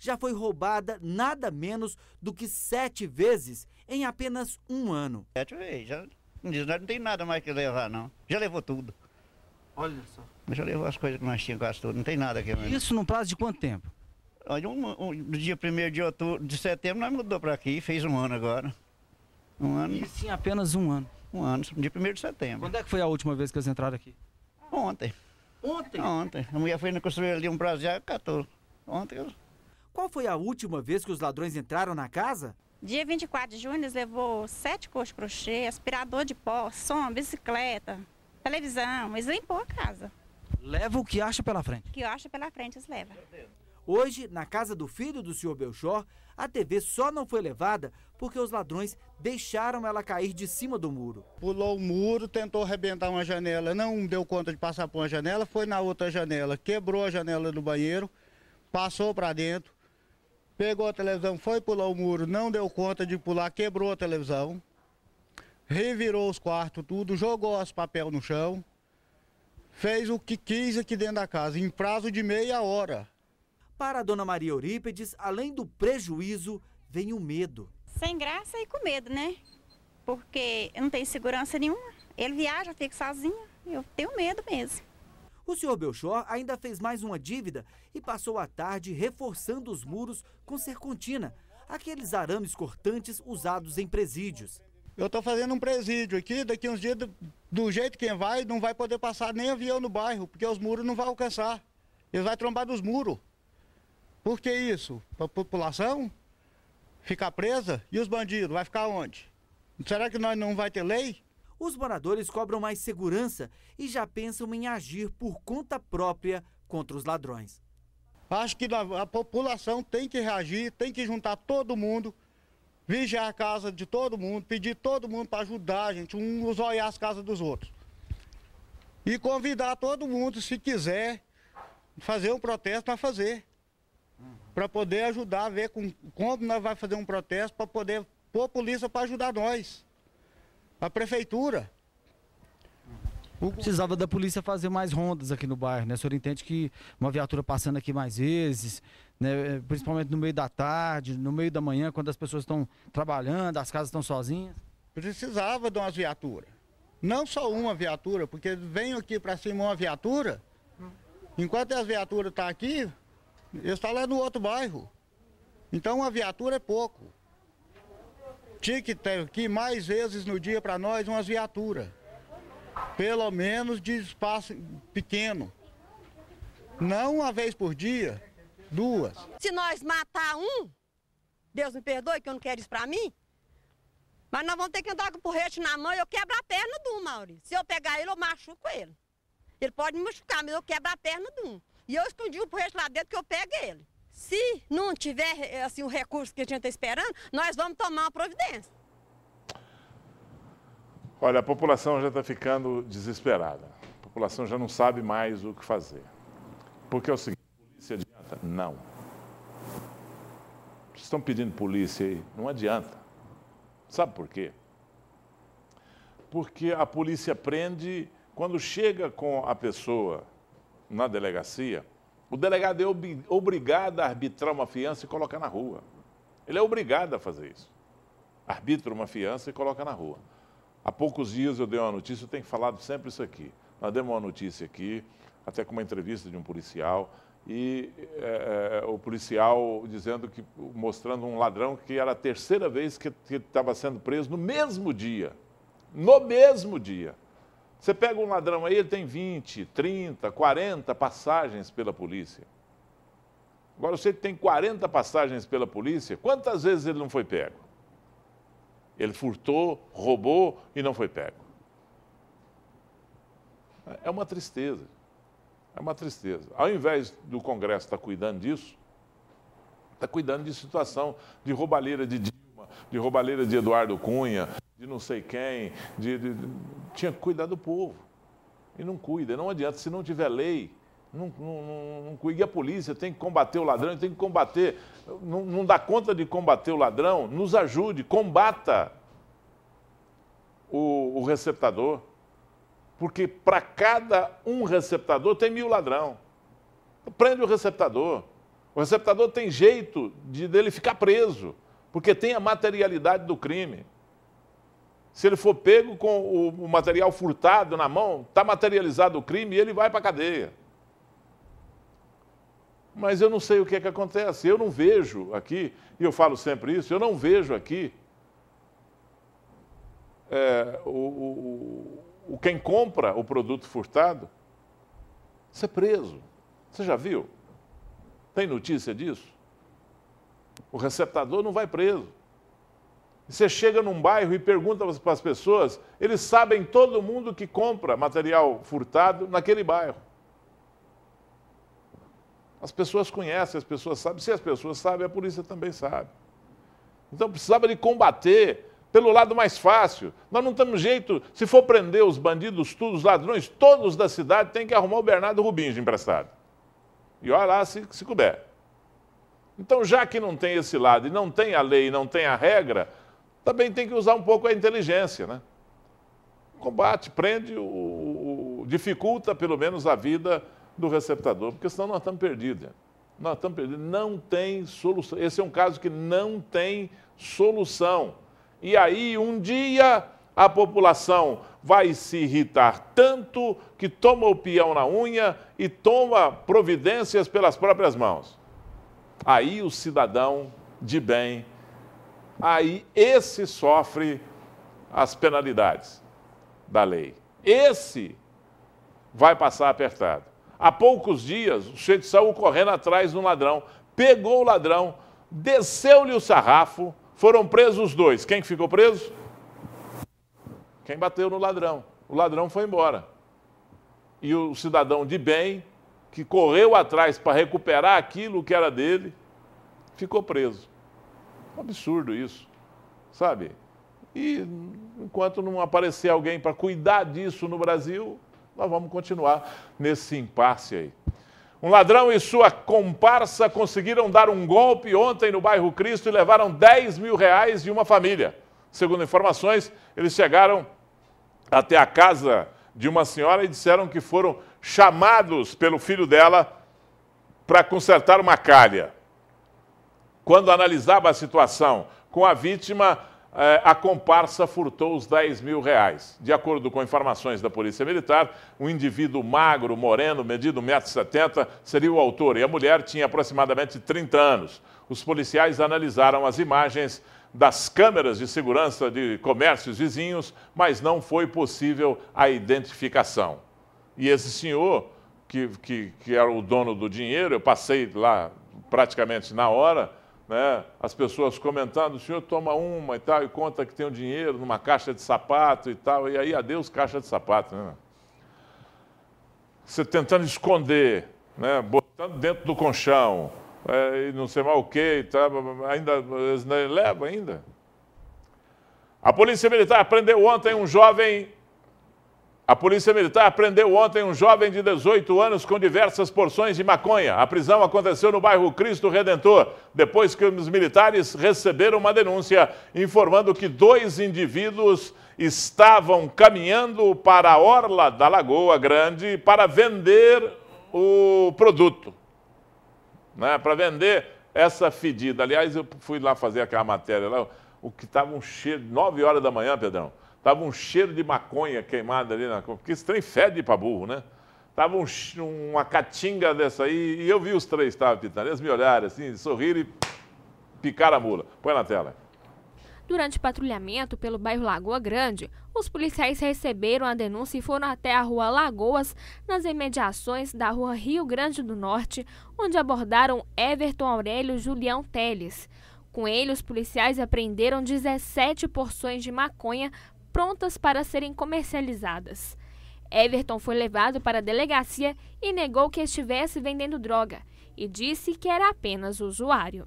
já foi roubada nada menos do que 7 vezes em apenas um ano. 7 vezes, já não tem nada mais que levar não, já levou tudo. Olha só. Já levou as coisas que nós tínhamos quase tudo, não tem nada aqui mais. Isso no prazo de quanto tempo? Olha, do dia 1º de setembro nós mudou para aqui, fez um ano agora. Um ano. Isso em apenas um ano? Um ano, dia 1º de setembro. Quando é que foi a última vez que eles entraram aqui? Ontem. Ontem? Ontem. A mulher foi construir ali um prazo já, catou. Ontem. Qual foi a última vez que os ladrões entraram na casa? Dia 24 de junho eles levou 7 coxos de crochê, aspirador de pó, som, bicicleta, televisão. Eles limpou a casa. Leva o que acha pela frente. O que acha pela frente eles levam. Hoje, na casa do filho do Sr. Belchor, a TV só não foi levada porque os ladrões deixaram ela cair de cima do muro. Pulou o muro, tentou arrebentar uma janela, não deu conta de passar por uma janela, foi na outra janela, quebrou a janela do banheiro, passou para dentro, pegou a televisão, foi pular o muro, não deu conta de pular, quebrou a televisão, revirou os quartos tudo, jogou os papéis no chão, fez o que quis aqui dentro da casa, em prazo de meia hora. Para a dona Maria Eurípedes, além do prejuízo, vem o medo. Sem graça e com medo, né? Porque eu não tenho segurança nenhuma. Ele viaja, fica sozinho. Eu tenho medo mesmo. O Sr. Belchor ainda fez mais uma dívida e passou a tarde reforçando os muros com serpentina, aqueles arames cortantes usados em presídios. Eu estou fazendo um presídio aqui, daqui uns dias, do jeito que vai, não vai poder passar nem avião no bairro, porque os muros não vão alcançar. Eles vão trombar dos muros. Por que isso? Para a população ficar presa? E os bandidos? Vai ficar onde? Será que nós não vai ter lei? Os moradores cobram mais segurança e já pensam em agir por conta própria contra os ladrões. Acho que a população tem que reagir, tem que juntar todo mundo, vigiar a casa de todo mundo, pedir todo mundo para ajudar a gente, uns olhar as casas dos outros. E convidar todo mundo, se quiser, fazer um protesto, para fazer. Para poder ajudar a ver como nós vamos fazer um protesto, para poder pôr a polícia para ajudar nós. A prefeitura. Precisava da polícia fazer mais rondas aqui no bairro, né? O senhor entende que uma viatura passando aqui mais vezes, né? Principalmente no meio da tarde, no meio da manhã, quando as pessoas estão trabalhando, as casas estão sozinhas? Precisava de umas viaturas. Não só uma viatura, porque vem aqui para cima uma viatura, enquanto as viaturas estão aqui, eles estão lá no outro bairro. Então uma viatura é pouco. Tinha que ter aqui mais vezes no dia para nós umas viaturas. Pelo menos de espaço pequeno. Não uma vez por dia, 2. Se nós matar um, Deus me perdoe que eu não quero isso pra mim, mas nós vamos ter que andar com o porrete na mão e eu quebro a perna de um, Maurício. Se eu pegar ele, eu machuco ele. Ele pode me machucar, mas eu quebro a perna de um. E eu escondi o porrete lá dentro que eu pego ele. Se não tiver assim, o recurso que a gente está esperando, nós vamos tomar uma providência. Olha, a população já está ficando desesperada. A população já não sabe mais o que fazer. Porque é o seguinte, polícia adianta? Não. Vocês estão pedindo polícia aí? Não adianta. Sabe por quê? Porque a polícia prende, quando chega com a pessoa na delegacia, o delegado é obrigado a arbitrar uma fiança e colocar na rua. Ele é obrigado a fazer isso. Arbitra uma fiança e coloca na rua. Há poucos dias eu dei uma notícia, eu tenho falado sempre isso aqui. Nós demos uma notícia aqui, até com uma entrevista de um policial, e o policial dizendo que, mostrando um ladrão que era a terceira vez que estava sendo preso no mesmo dia. No mesmo dia. Você pega um ladrão aí, ele tem 20, 30, 40 passagens pela polícia. Agora, você tem 40 passagens pela polícia, quantas vezes ele não foi pego? Ele furtou, roubou e não foi pego. É uma tristeza. É uma tristeza. Ao invés do Congresso estar cuidando disso, está cuidando de situação de roubalheira de Dilma, de roubalheira de Eduardo Cunha, de não sei quem, tinha que cuidar do povo. E não cuida, não adianta. Se não tiver lei, não cuida. E a polícia tem que combater o ladrão, tem que combater, não dá conta de combater o ladrão, nos ajude, combata o receptador. Porque para cada um receptador tem 1000 ladrão. Prende o receptador. O receptador tem jeito dele ficar preso, porque tem a materialidade do crime. Se ele for pego com o material furtado na mão, está materializado o crime e ele vai para a cadeia. Mas eu não sei o que é que acontece. Eu não vejo aqui, e eu falo sempre isso, eu não vejo aqui quem compra o produto furtado ser preso. Você já viu? Tem notícia disso? O receptador não vai preso. Você chega num bairro e pergunta para as pessoas, eles sabem todo mundo que compra material furtado naquele bairro. As pessoas conhecem, as pessoas sabem. Se as pessoas sabem, a polícia também sabe. Então precisava de combater pelo lado mais fácil. Nós não temos jeito, se for prender os bandidos, tudo, os ladrões, todos da cidade, tem que arrumar o Bernardo Rubinho de emprestado. E olha lá se couber. Então, já que não tem esse lado, e não tem a lei, não tem a regra, também tem que usar um pouco a inteligência, né? Combate, prende, dificulta pelo menos a vida do receptador, porque senão nós estamos perdidos. Nós estamos perdidos. Não tem solução. Esse é um caso que não tem solução. E aí, um dia, a população vai se irritar tanto que toma o peão na unha e toma providências pelas próprias mãos. Aí o cidadão de bem, aí esse sofre as penalidades da lei. Esse vai passar apertado. Há poucos dias, o sujeito saiu correndo atrás de um ladrão, pegou o ladrão, desceu-lhe o sarrafo, foram presos os dois. Quem que ficou preso? Quem bateu no ladrão. O ladrão foi embora. E o cidadão de bem, que correu atrás para recuperar aquilo que era dele, ficou preso. Um absurdo isso, sabe? E enquanto não aparecer alguém para cuidar disso no Brasil, nós vamos continuar nesse impasse aí. Um ladrão e sua comparsa conseguiram dar um golpe ontem no bairro Cristo e levaram 10 mil reais de uma família. Segundo informações, eles chegaram até a casa de uma senhora e disseram que foram chamados pelo filho dela para consertar uma calha. Quando analisava a situação com a vítima, a comparsa furtou os 10 mil reais. De acordo com informações da Polícia Militar, um indivíduo magro, moreno, medido 1,70 m, seria o autor, e a mulher tinha aproximadamente 30 anos. Os policiais analisaram as imagens das câmeras de segurança de comércios vizinhos, mas não foi possível a identificação. E esse senhor, que era o dono do dinheiro, eu passei lá praticamente na hora, né, as pessoas comentando, o senhor toma uma e tal, e conta que tem o dinheiro numa caixa de sapato e tal, e aí adeus caixa de sapato, né? Você tentando esconder, né, botando dentro do colchão, e não sei mais o que e tal, ainda leva ainda. A Polícia Militar prendeu ontem um jovem de 18 anos com diversas porções de maconha. A prisão aconteceu no bairro Cristo Redentor, depois que os militares receberam uma denúncia informando que 2 indivíduos estavam caminhando para a orla da Lagoa Grande para vender o produto, né, para vender essa fedida. Aliás, eu fui lá fazer aquela matéria lá, o que estava um cheiro, 9 horas da manhã, Pedrão, estava um cheiro de maconha queimada ali, porque esse trem fede para burro, né? Estava uma catinga dessa aí, e eu vi os 3 estavam pitando. Eles me olharam assim, sorriram e picaram a mula. Põe na tela. Durante patrulhamento pelo bairro Lagoa Grande, os policiais receberam a denúncia e foram até a rua Lagoas, nas imediações da rua Rio Grande do Norte, onde abordaram Everton Aurélio Julião Teles. Com ele, os policiais apreenderam 17 porções de maconha prontas para serem comercializadas. Everton foi levado para a delegacia e negou que estivesse vendendo droga e disse que era apenas usuário.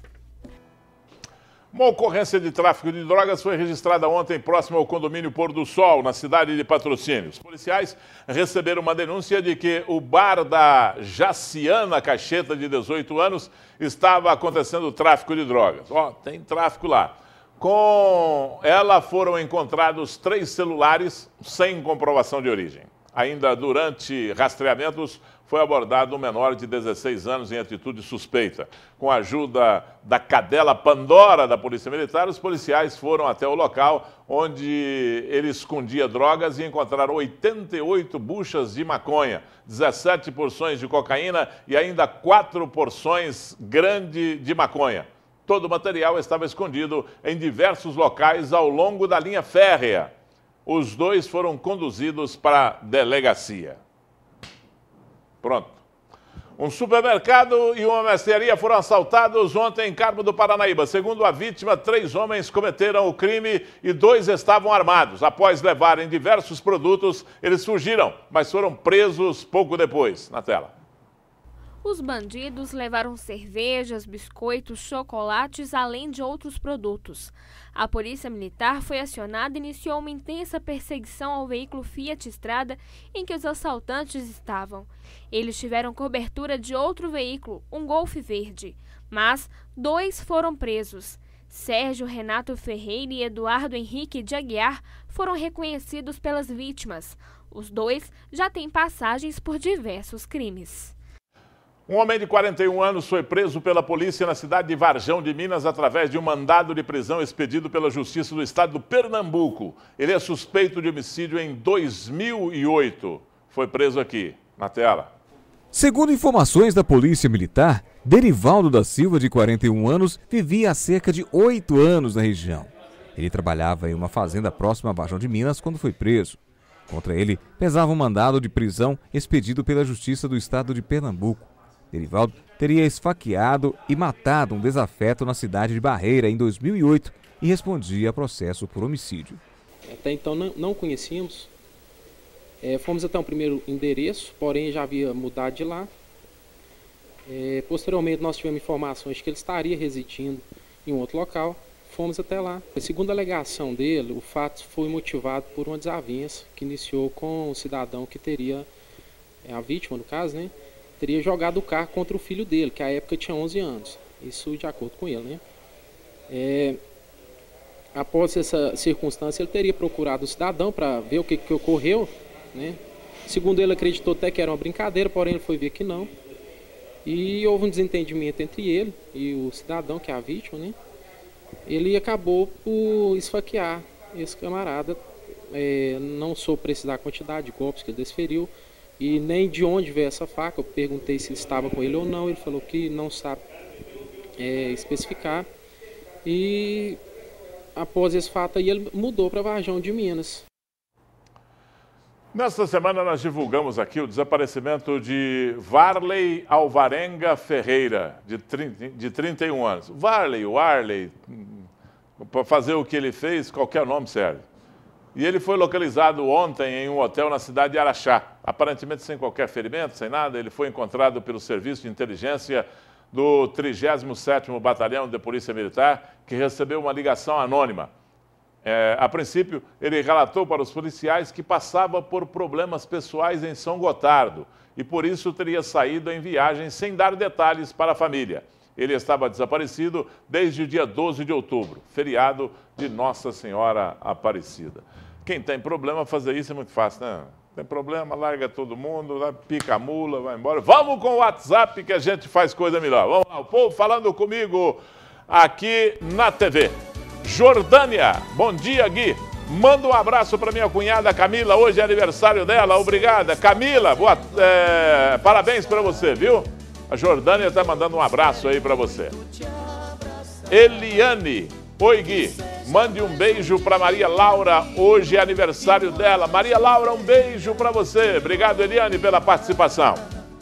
Uma ocorrência de tráfico de drogas foi registrada ontem próximo ao condomínio Pôr do Sol, na cidade de Patrocínio. Os policiais receberam uma denúncia de que o bar da Jaciana Cacheta, de 18 anos, estava acontecendo tráfico de drogas. Tem tráfico lá. Com ela foram encontrados 3 celulares sem comprovação de origem. Ainda durante rastreamentos, foi abordado um menor de 16 anos em atitude suspeita. Com a ajuda da cadela Pandora da Polícia Militar, os policiais foram até o local onde ele escondia drogas e encontraram 88 buchas de maconha, 17 porções de cocaína e ainda 4 porções grandes de maconha. Todo o material estava escondido em diversos locais ao longo da linha férrea. Os dois foram conduzidos para a delegacia. Pronto. Um supermercado e uma mercearia foram assaltados ontem em Carmo do Paranaíba. Segundo a vítima, 3 homens cometeram o crime e 2 estavam armados. Após levarem diversos produtos, eles fugiram, mas foram presos pouco depois. Na tela. Os bandidos levaram cervejas, biscoitos, chocolates, além de outros produtos. A Polícia Militar foi acionada e iniciou uma intensa perseguição ao veículo Fiat Strada em que os assaltantes estavam. Eles tiveram cobertura de outro veículo, um Golf verde, mas 2 foram presos. Sérgio Renato Ferreira e Eduardo Henrique de Aguiar foram reconhecidos pelas vítimas. Os 2 já têm passagens por diversos crimes. Um homem de 41 anos foi preso pela polícia na cidade de Varjão de Minas através de um mandado de prisão expedido pela Justiça do Estado do Pernambuco. Ele é suspeito de homicídio em 2008. Foi preso aqui, na tela. Segundo informações da Polícia Militar, Derivaldo da Silva, de 41 anos, vivia há cerca de 8 anos na região. Ele trabalhava em uma fazenda próxima a Varjão de Minas quando foi preso. Contra ele, pesava um mandado de prisão expedido pela Justiça do Estado de Pernambuco. Derivaldo teria esfaqueado e matado um desafeto na cidade de Barreira em 2008 e respondia a processo por homicídio. Até então não conhecíamos. Fomos até um primeiro endereço, porém já havia mudado de lá. Posteriormente nós tivemos informações de que ele estaria residindo em um outro local. Fomos até lá. Segundo a alegação dele, o fato foi motivado por uma desavença que iniciou com o cidadão que teria, a vítima no caso, né? Teria jogado o carro contra o filho dele, que à época tinha 11 anos. Isso de acordo com ele, né? Após essa circunstância, ele teria procurado o cidadão para ver o que ocorreu, né? Segundo ele, acreditou até que era uma brincadeira, porém ele foi ver que não. E houve um desentendimento entre ele e o cidadão, que é a vítima, né? Ele acabou por esfaquear esse camarada. Não soube precisar a quantidade de golpes que ele desferiu. E nem de onde veio essa faca. Eu perguntei se ele estava com ele ou não. Ele falou que não sabe especificar. E após esse fato aí, ele mudou para Varjão de Minas. Nesta semana nós divulgamos aqui o desaparecimento de Varley Alvarenga Ferreira, de 31 anos. Warley, para fazer o que ele fez, qualquer nome serve. E ele foi localizado ontem em um hotel na cidade de Araxá. Aparentemente sem qualquer ferimento, sem nada. Ele foi encontrado pelo Serviço de Inteligência do 37º Batalhão de Polícia Militar, que recebeu uma ligação anônima. A princípio, ele relatou para os policiais que passava por problemas pessoais em São Gotardo e por isso teria saído em viagem sem dar detalhes para a família. Ele estava desaparecido desde o dia 12 de outubro, feriado de Nossa Senhora Aparecida. Quem tem problema, fazer isso é muito fácil, né? Tem problema, larga todo mundo, pica a mula, vai embora. Vamos com o WhatsApp que a gente faz coisa melhor. Vamos lá, o povo falando comigo aqui na TV. Jordânia, bom dia, Gui. Manda um abraço para minha cunhada Camila, hoje é aniversário dela, obrigada. Camila, parabéns para você, viu? A Jordânia está mandando um abraço aí para você. Eliane, oi Gui, mande um beijo para Maria Laura, hoje é aniversário dela. Maria Laura, um beijo para você. Obrigado, Eliane, pela participação.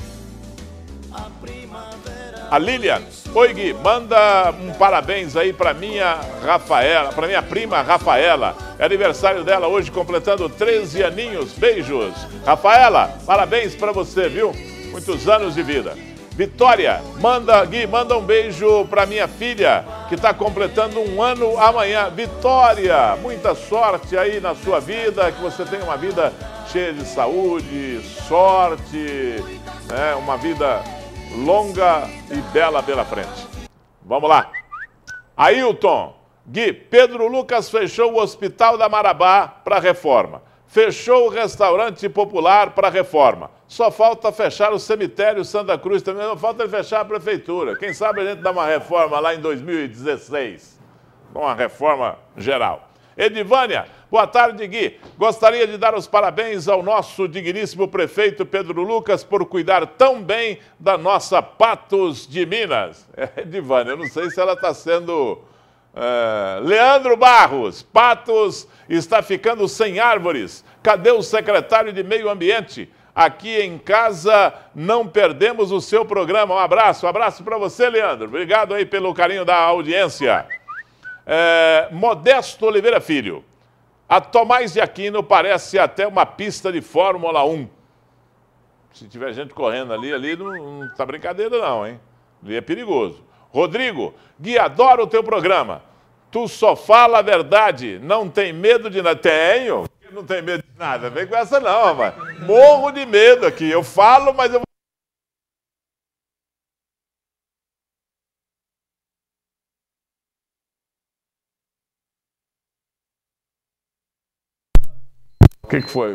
A Lilian, oi Gui, manda um parabéns aí para minha prima Rafaela. É aniversário dela hoje, completando 13 aninhos. Beijos. Rafaela, parabéns para você, viu? Muitos anos de vida. Vitória, Gui, manda um beijo para minha filha, que está completando 1 ano amanhã. Vitória, muita sorte aí na sua vida, que você tenha uma vida cheia de saúde, sorte, né? Uma vida longa e bela pela frente. Vamos lá. Ailton, Gui, Pedro Lucas fechou o Hospital da Marabá para reforma. Fechou o restaurante popular para reforma. Só falta fechar o cemitério Santa Cruz também. Não falta fechar a prefeitura. Quem sabe a gente dá uma reforma lá em 2016. Uma reforma geral. Edivânia, boa tarde, Gui. Gostaria de dar os parabéns ao nosso digníssimo prefeito Pedro Lucas por cuidar tão bem da nossa Patos de Minas. Edivânia, eu não sei se ela está sendo... Leandro Barros, Patos está ficando sem árvores. Cadê o secretário de Meio Ambiente? Aqui em casa não perdemos o seu programa. Um abraço para você, Leandro. Obrigado aí pelo carinho da audiência. Modesto Oliveira Filho. A Tomás de Aquino parece até uma pista de Fórmula 1. Se tiver gente correndo ali não tá brincadeira não, hein? Ali é perigoso. Rodrigo, Gui, adoro o teu programa. Tu só fala a verdade, não tem medo de nada. Tenho, não tem medo de nada. Vem com essa não, rapaz. Morro de medo aqui. Eu falo, mas eu... O que foi?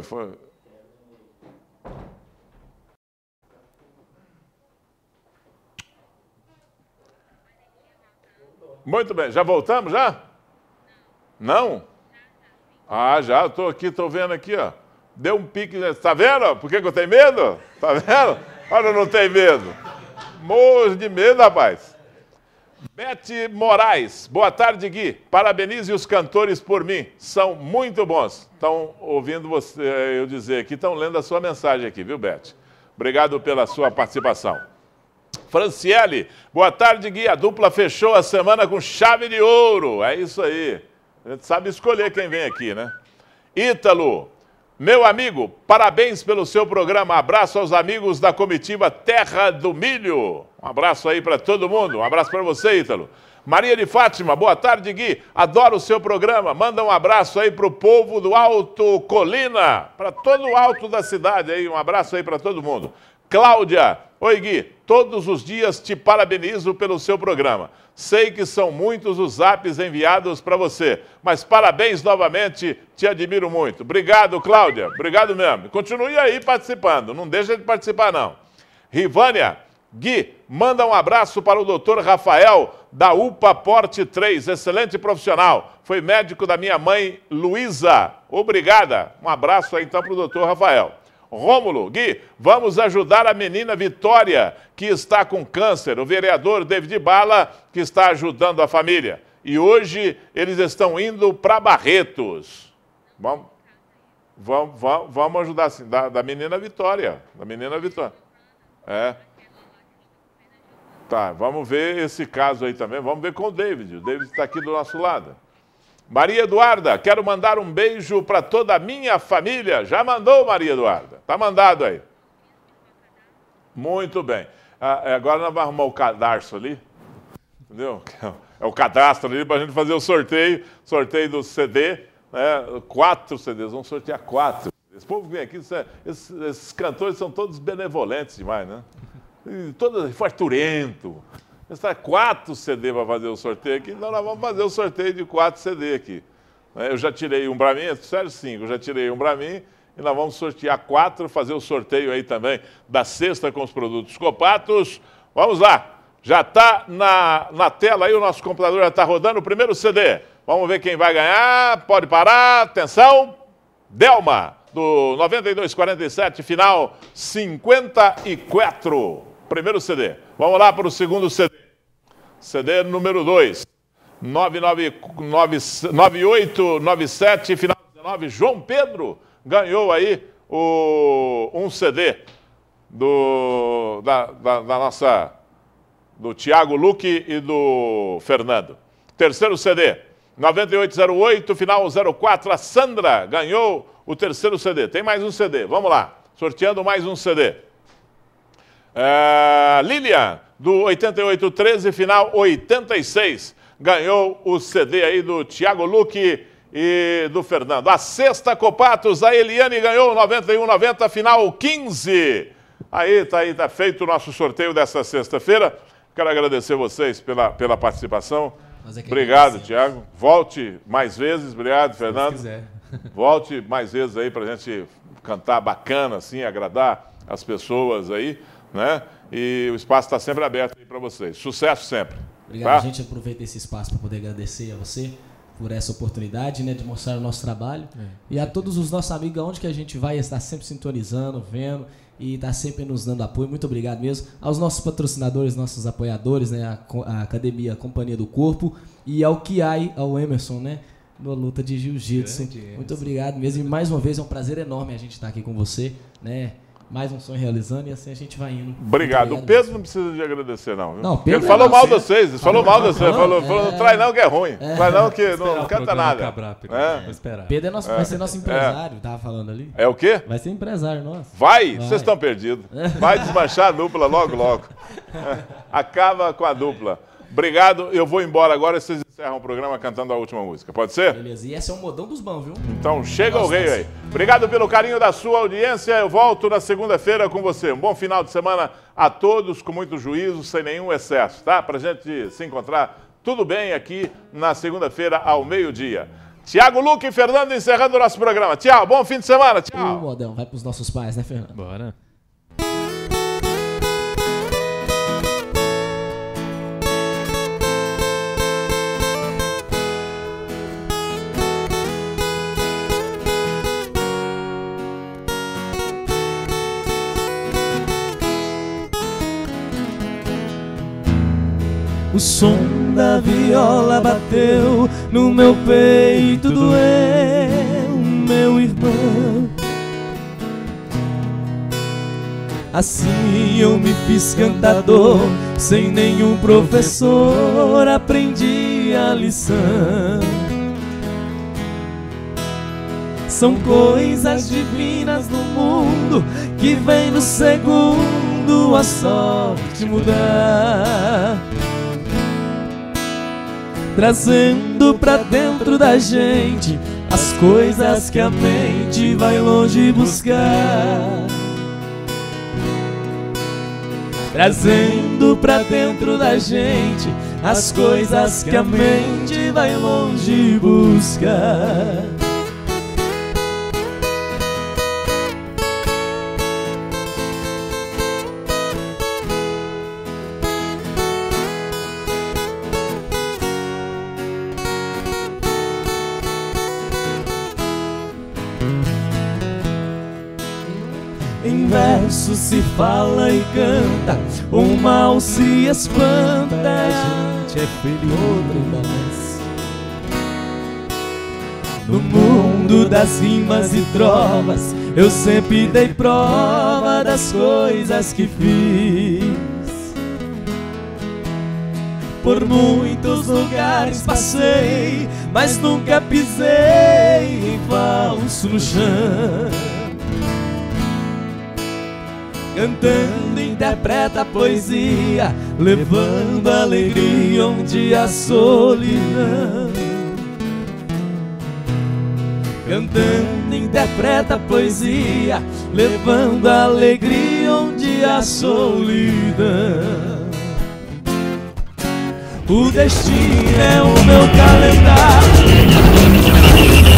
Muito bem, já voltamos já? Não? Ah, já, estou aqui, estou vendo aqui, ó. Deu um pique, tá vendo? Por que eu tenho medo? Tá vendo? Olha, eu não tenho medo. Morro de medo, rapaz. Bete Moraes, boa tarde, Gui. Parabenize os cantores por mim, são muito bons. Estão ouvindo você, eu dizer aqui, estão lendo a sua mensagem aqui, viu, Bete? Obrigado pela sua participação. Franciele, boa tarde, Gui. A dupla fechou a semana com chave de ouro. É isso aí. A gente sabe escolher quem vem aqui, né? Ítalo, meu amigo, parabéns pelo seu programa. Abraço aos amigos da comitiva Terra do Milho. Um abraço aí para todo mundo. Um abraço para você, Ítalo. Maria de Fátima, boa tarde, Gui. Adoro o seu programa. Manda um abraço aí para o povo do Alto Colina, para todo o alto da cidade aí. Um abraço aí para todo mundo. Cláudia, oi, Gui. Todos os dias te parabenizo pelo seu programa. Sei que são muitos os zaps enviados para você, mas parabéns novamente, te admiro muito. Obrigado, Cláudia. Obrigado mesmo. Continue aí participando. Não deixa de participar, não. Rivânia, Gui, manda um abraço para o doutor Rafael, da UPA Porte 3, excelente profissional. Foi médico da minha mãe, Luísa. Obrigada. Um abraço aí, então, para o doutor Rafael. Rômulo, Gui, vamos ajudar a menina Vitória, que está com câncer. O vereador David Bala, que está ajudando a família. E hoje eles estão indo para Barretos. Vamos ajudar, sim, da menina Vitória. Da menina Vitória. Tá, vamos ver esse caso aí também. Vamos ver com o David. O David está aqui do nosso lado. Maria Eduarda, quero mandar um beijo para toda a minha família. Já mandou, Maria Eduarda? Tá mandado aí. Muito bem. Agora nós vamos arrumar o cadarço ali. Entendeu? É o cadastro ali para a gente fazer o sorteio. Sorteio do CD. Né? 4 CDs. Vamos sortear 4. Esse povo que vem aqui, esses cantores são todos benevolentes demais, né? Todos farturento. Está 4 CD para fazer o sorteio aqui, então nós vamos fazer o sorteio de 4 CD aqui. Eu já tirei um para mim, sério 5, eu já tirei um para mim, e nós vamos sortear 4, fazer o sorteio aí também da cesta com os produtos Copatos. Vamos lá, já está na tela aí, o nosso computador já está rodando o primeiro CD. Vamos ver quem vai ganhar, pode parar, atenção, Delma, do 9247, final 54. Primeiro CD. Vamos lá para o segundo CD. CD número 2. 9897, final 19. João Pedro ganhou aí um CD do Tiago Luque e do Fernando. Terceiro CD. 9808, final 04. A Sandra ganhou o terceiro CD. Tem mais um CD. Vamos lá. Sorteando mais um CD. Lilian, do 8813, final 86, ganhou o CD aí do Tiago Luque e do Fernando. A sexta Copatos, a Eliane ganhou 9190, final 15. Aí tá feito o nosso sorteio dessa sexta-feira. Quero agradecer vocês pela participação. Obrigado, Tiago. Volte mais vezes. Obrigado, Fernando. Volte mais vezes aí pra gente cantar bacana, assim, agradar as pessoas aí, né? E o espaço está sempre aberto aí para vocês. Sucesso sempre. Obrigado. Tá? A gente aproveita esse espaço para poder agradecer a você por essa oportunidade, né, de mostrar o nosso trabalho. E a todos os nossos amigos, onde que a gente vai estar sempre sintonizando, vendo e está sempre nos dando apoio. Muito obrigado mesmo. Aos nossos patrocinadores, nossos apoiadores, né, a Academia Companhia do Corpo e ao Kiai, ao Emerson, né, na luta de jiu-jitsu. Muito obrigado mesmo. E mais uma vez é um prazer enorme a gente estar aqui com você, né? Mais um sonho realizando e assim a gente vai indo. Obrigado. O Pedro não precisa de agradecer, não. Não, Pedro ele falou mal de vocês. Ele falou mal de vocês. Falou, não traz não que é ruim. Traz não que não canta nada. Vou esperar. Pedro vai ser nosso empresário, tava falando ali. É o quê? Vai ser empresário nosso. Vai? Vocês estão perdidos. Vai desmanchar a dupla logo, logo. Acaba com a dupla. Obrigado, eu vou embora agora e vocês encerram o programa cantando a última música. Pode ser? Beleza, e esse é o modão dos bons, viu? Então chega o rei aí. Obrigado pelo carinho da sua audiência. Eu volto na segunda-feira com você. Um bom final de semana a todos, com muito juízo, sem nenhum excesso, tá? Pra gente se encontrar tudo bem aqui na segunda-feira ao meio-dia. Tiago, Luque e Fernando encerrando o nosso programa. Tchau, bom fim de semana. Tchau. O modão vai pros nossos pais, né, Fernando? Bora. O som da viola bateu no meu peito, doeu, meu irmão. Assim eu me fiz cantador, sem nenhum professor aprendi a lição. São coisas divinas no mundo que vem no segundo a sorte mudar, trazendo pra dentro da gente as coisas que a mente vai longe buscar, trazendo pra dentro da gente as coisas que a mente vai longe buscar. Em verso se fala e canta, o mal se espanta, a gente é feliz. No mundo das rimas e trovas, eu sempre dei prova das coisas que fiz. Por muitos lugares passei, mas nunca pisei em falso no chão. Cantando interpreta a poesia, levando alegria onde há solidão. Cantando interpreta a poesia, levando alegria onde há solidão. O destino é o meu calendário.